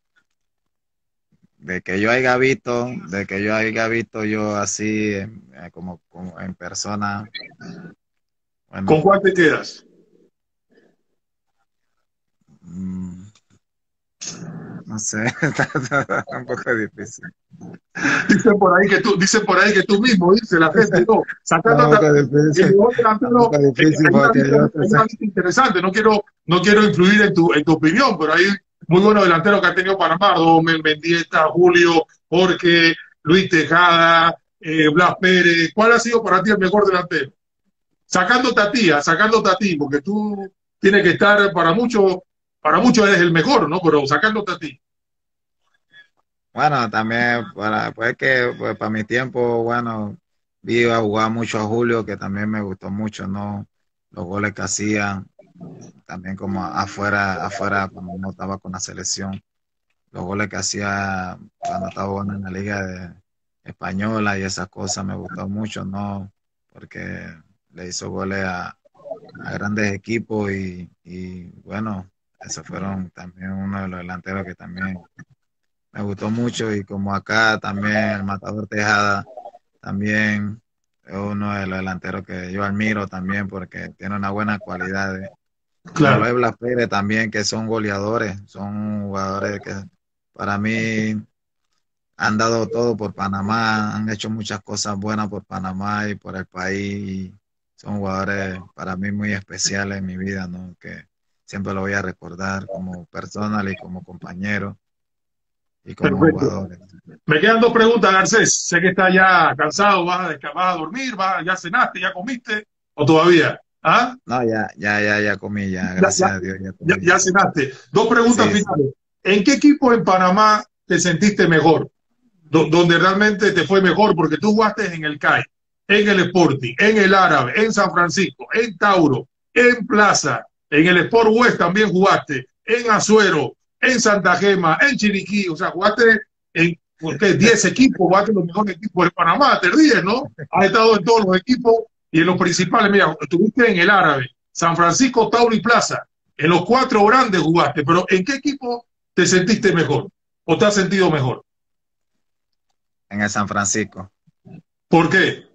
de que yo haya visto, de que yo haya visto yo así, eh, como, como en persona, ¿Con bueno, cuál te quedas? mm, no sé, está un poco difícil. Dicen por ahí que tú, dicen por ahí que tú mismo, dice la gente, no, Está un sacando poco el difícil, mejor está un poco delantero, eh, difícil hay una porque lista, yo te hay sé. una lista interesante, no quiero, no quiero influir en tu, en tu opinión, pero hay muy buenos delanteros que ha tenido Panamá, Domel, Mendieta, Julio, Jorge, Luis Tejada, eh, Blas Pérez. ¿Cuál ha sido para ti el mejor delantero? Sacándote a ti, ah, sacándote a ti, porque tú tienes que estar para muchos, para muchos eres el mejor, ¿no? Pero sacándote a ti. Bueno, también para, pues que pues, para mi tiempo, bueno, vi a jugar mucho a Julio, que también me gustó mucho, ¿no? Los goles que hacía, también como afuera, afuera cuando no estaba con la selección, los goles que hacía cuando estaba jugando en la Liga de- Española y esas cosas me gustó mucho, ¿no? Porque le hizo goles a, a grandes equipos y, y bueno, esos fueron también uno de los delanteros que también me gustó mucho. Y como acá también el Matador Tejada también es uno de los delanteros que yo admiro también porque tiene una buena cualidad, como lo Claro. es Blas Pérez también, que son goleadores, son jugadores que para mí han dado todo por Panamá, han hecho muchas cosas buenas por Panamá y por el país, y son jugadores para mí muy especiales en mi vida, ¿no? Que siempre lo voy a recordar como personal y como compañero y como Perfecto. jugadores. Me quedan dos preguntas, Garcés. Sé que estás ya cansado, vas a, desca- vas a dormir, vas, ya cenaste, ya comiste, o todavía. ¿Ah? No, ya, ya, ya, ya comí, ya, Ya, ya, gracias a Dios, ya ya, comí. ya cenaste. Dos preguntas Sí, sí. finales. ¿En qué equipo en Panamá te sentiste mejor? Do- donde realmente te fue mejor, porque tú jugaste en el C A I, en el Sporting, en el Árabe, en San Francisco, en Tauro, en Plaza, en el Sport West también jugaste, en Azuero, en Santa Gema, en Chiriquí, o sea, jugaste en ¿qué? diez equipos, jugaste en los mejores equipos de Panamá, te ríes, ¿no? Has estado en todos los equipos y en los principales, mira, estuviste en el Árabe, San Francisco, Tauro y Plaza, en los cuatro grandes jugaste, pero ¿en qué equipo te sentiste mejor o te has sentido mejor? En el San Francisco, ¿Por qué?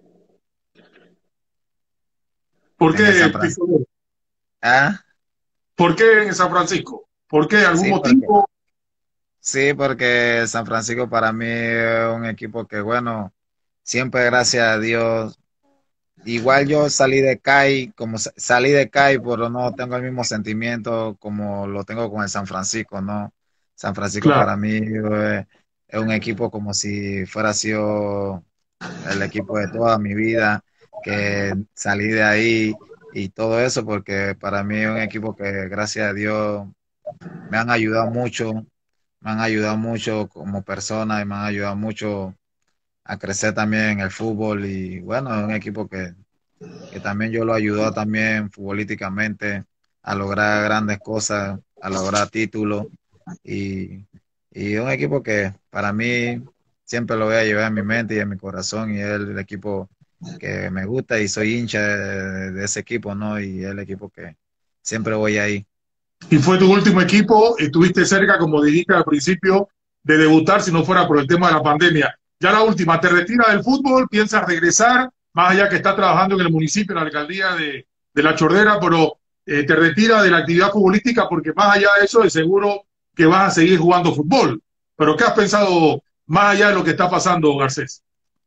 ¿Por en el qué, San Francisco. Picolín? Ah, ¿Por qué en San Francisco? ¿Por qué? ¿Algún sí, porque motivo? Sí, porque San Francisco para mí es un equipo que, bueno, siempre gracias a Dios. Igual yo salí de C A I, como sa- salí de C A I, pero no tengo el mismo sentimiento como lo tengo con el San Francisco, ¿no? San Francisco Claro, para mí eh, es un equipo como si fuera sido el equipo de toda mi vida, que salí de ahí y todo eso, porque para mí es un equipo que, gracias a Dios, me han ayudado mucho, me han ayudado mucho como persona y me han ayudado mucho a crecer también en el fútbol. Y bueno, es un equipo que, que también yo lo ayudó también futbolísticamente a lograr grandes cosas, a lograr títulos, y, y un equipo que para mí siempre lo voy a llevar en mi mente y en mi corazón, y es el equipo que me gusta y soy hincha de, de ese equipo, ¿no? Y es el equipo que siempre voy ahí. Y fue tu último equipo, estuviste cerca, como dijiste al principio, de debutar si no fuera por el tema de la pandemia. Ya la última, ¿te retiras del fútbol? ¿Piensas regresar? Más allá que estás trabajando en el municipio, en la alcaldía de, de La Chordera, pero eh, te retiras de la actividad futbolística porque más allá de eso, de seguro que vas a seguir jugando fútbol. Pero ¿qué has pensado más allá de lo que está pasando, Garcés?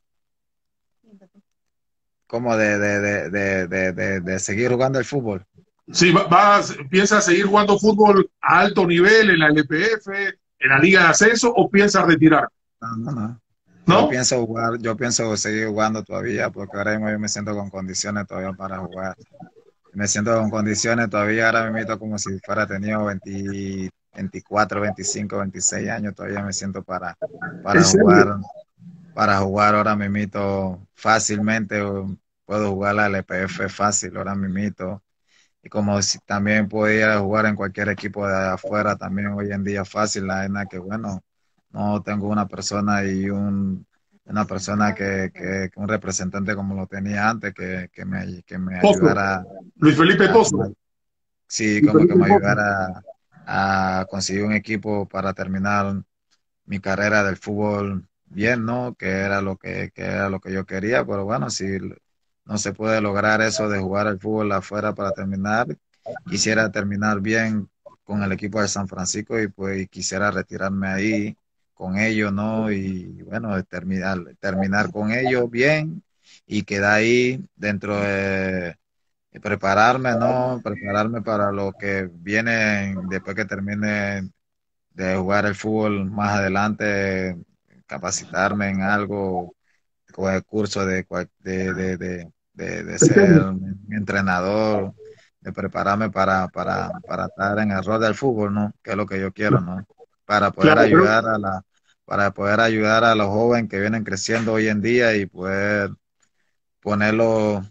Como de, de, de, de, de, de, de seguir jugando el fútbol. Sí, vas, ¿piensas seguir jugando fútbol a alto nivel en la L P F, en la Liga de Ascenso, o piensas retirar? No, no, no. Yo ¿No? pienso jugar, yo pienso seguir jugando todavía, porque ahora mismo yo me siento con condiciones todavía para jugar. Me siento con condiciones todavía, ahora me meto como si fuera tenido veinte, veinticuatro, veinticinco, veintiséis años, todavía me siento para, ¿En para serio? jugar, para jugar ahora me mito fácilmente, puedo jugar la L P F fácil, ahora me mito. Y como si también podía jugar en cualquier equipo de afuera, también hoy en día fácil, la verdad que bueno, no tengo una persona y un, una persona que, que, que un representante como lo tenía antes, que, que me, que me Pozo, ayudara Luis Felipe a, Pozo. sí, Luis como que Felipe me Pozo. ayudara a conseguir un equipo para terminar mi carrera del fútbol bien, ¿no? Que era lo que, que era lo que yo quería, pero bueno, si no se puede lograr eso de jugar el fútbol afuera para terminar, quisiera terminar bien con el equipo de San Francisco y pues quisiera retirarme ahí con ellos, ¿no? Y bueno, terminar, terminar con ellos bien y quedar ahí dentro de y prepararme, ¿no? Prepararme para lo que viene después que termine de jugar el fútbol más adelante, capacitarme en algo, coger curso de, cual- de, de, de, de, de ser mi entrenador, de prepararme para, para, para estar en el rol del fútbol, ¿no? Que es lo que yo quiero, ¿no? Para poder Claro, pero ayudar a la, para poder ayudar a los jóvenes que vienen creciendo hoy en día y poder ponerlo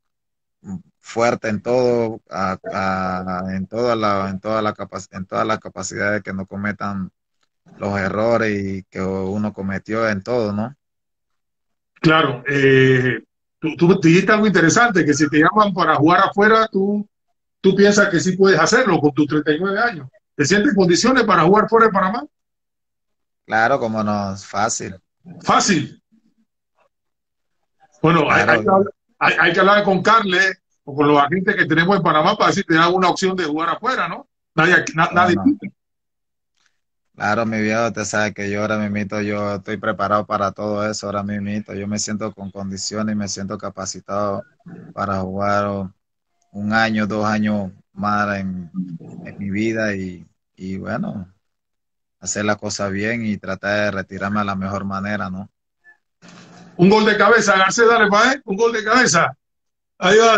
fuerte en todo, a- a- en toda la, en toda la capac- en todas las capacidades que no cometan los errores y que uno cometió en todo, ¿no? claro, eh, tú, tú dijiste algo interesante, que si te llaman para jugar afuera, tú, tú piensas que sí puedes hacerlo con tus treinta y nueve años. ¿Te sientes en condiciones para jugar fuera de Panamá? Claro, como no es fácil. Fácil. Bueno, hay, hay Claro, que hablar, hay, hay que hablar con Carles o con los agentes que tenemos en Panamá para decir que te dan una opción de jugar afuera, ¿no? Nadie, na- cómo nadie. no. Claro, mi viejo, te sabe que yo ahora mismo yo estoy preparado para todo eso, ahora mismo yo me siento con condiciones y me siento capacitado para jugar un año, dos años más en, en mi vida y, y bueno, hacer las cosas bien y tratar de retirarme a la mejor manera, ¿no? Un gol de cabeza, Garcés, dale para él, un gol de cabeza. Ahí va.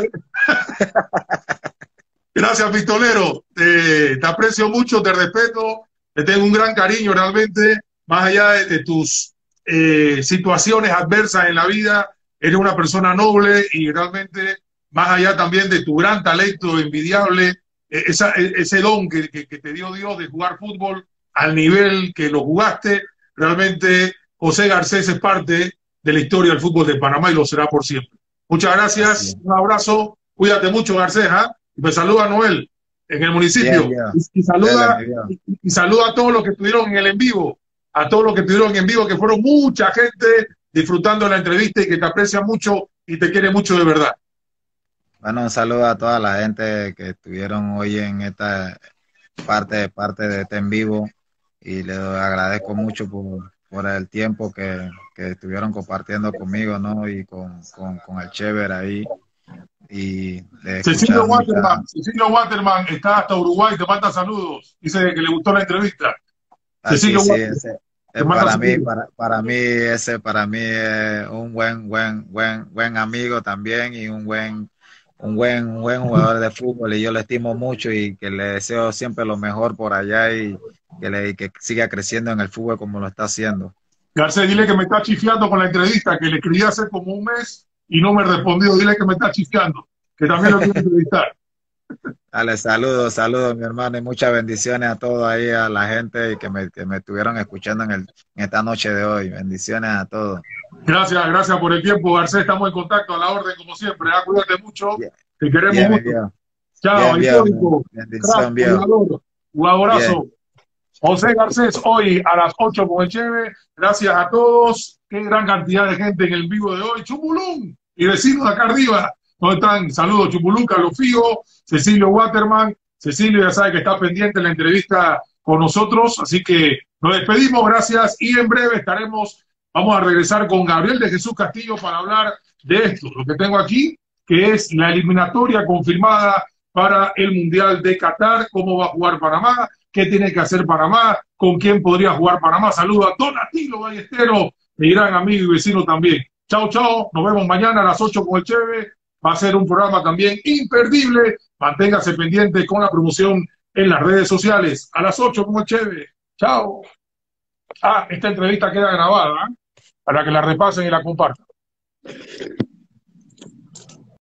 Gracias, pistolero. Te, te aprecio mucho, te respeto, te tengo un gran cariño realmente, más allá de, de tus eh, situaciones adversas en la vida, eres una persona noble y realmente, más allá también de tu gran talento envidiable, eh, esa, eh, ese don que, que, que te dio Dios de jugar fútbol al nivel que lo jugaste, realmente José Garcés es parte de la historia del fútbol de Panamá y lo será por siempre. Muchas Así gracias, es. un abrazo, cuídate mucho, Garcés, ¿eh? Y me saluda a Noel en el Bien, municipio. bien. Y, y Dele, saluda mi viejo. y, y saluda a todos los que estuvieron en el en vivo, a todos los que estuvieron en vivo, que fueron mucha gente disfrutando de la entrevista y que te aprecia mucho y te quiere mucho de verdad. Bueno, un saludo a toda la gente que estuvieron hoy en esta parte, parte de este en vivo y les agradezco mucho por, por el tiempo que, que estuvieron compartiendo conmigo, ¿no? Y con, con, con el Chever ahí y de Cecilio escuchar mucha... Waterman, Cecilio Waterman está hasta Uruguay, te manda saludos. Dice que le gustó la entrevista. Así, Cecilio sí, Waterman, ese, te eh, manda para mí, saludos. para, para mí, ese para mí es un buen, buen, buen, buen amigo también y un buen, un buen, un buen jugador de fútbol y yo le estimo mucho y que le deseo siempre lo mejor por allá y que le que siga creciendo en el fútbol como lo está haciendo. Garcés, dile que me está chifiando con la entrevista que le escribí hace como un mes y no me respondió. Dile que me está chifiando, que también lo quiero entrevistar. Dale, saludos, saludos, mi hermano, y muchas bendiciones a todos ahí, a la gente que me, que me estuvieron escuchando en, el, en esta noche de hoy. Bendiciones a todos. Gracias, gracias por el tiempo, Garcés. Estamos en contacto a la orden como siempre. ¿eh? Cuídate mucho, Bien, te queremos bien, mi mucho. viejo. Chao, Bien, viejo. histórico, crack, Bendición, viejo. goleador. Un Bien. abrazo. José Garcés, hoy a las ocho con el Cheve. Gracias a todos. Qué gran cantidad de gente en el vivo de hoy. Chupulún y vecinos de acá arriba. ¿Dónde están? Saludos, Chupulún, Carlos Figo, Cecilio Waterman. Cecilio ya sabe que está pendiente en la entrevista con nosotros. Así que nos despedimos. Gracias. Y en breve estaremos, vamos a regresar con Gabriel de Jesús Castillo para hablar de esto. Lo que tengo aquí, que es la eliminatoria confirmada para el Mundial de Qatar. ¿Cómo va a jugar Panamá? ¿Qué tiene que hacer Panamá? ¿Con quién podría jugar Panamá? Saludos a Donatilo Ballesteros, mi gran amigo y vecino también. Chao, chao. Nos vemos mañana a las ocho con el Cheve. Va a ser un programa también imperdible. Manténgase pendiente con la promoción en las redes sociales. A las ocho con el Cheve. Chao. Ah, esta entrevista queda grabada, ¿eh? Para que la repasen y la compartan.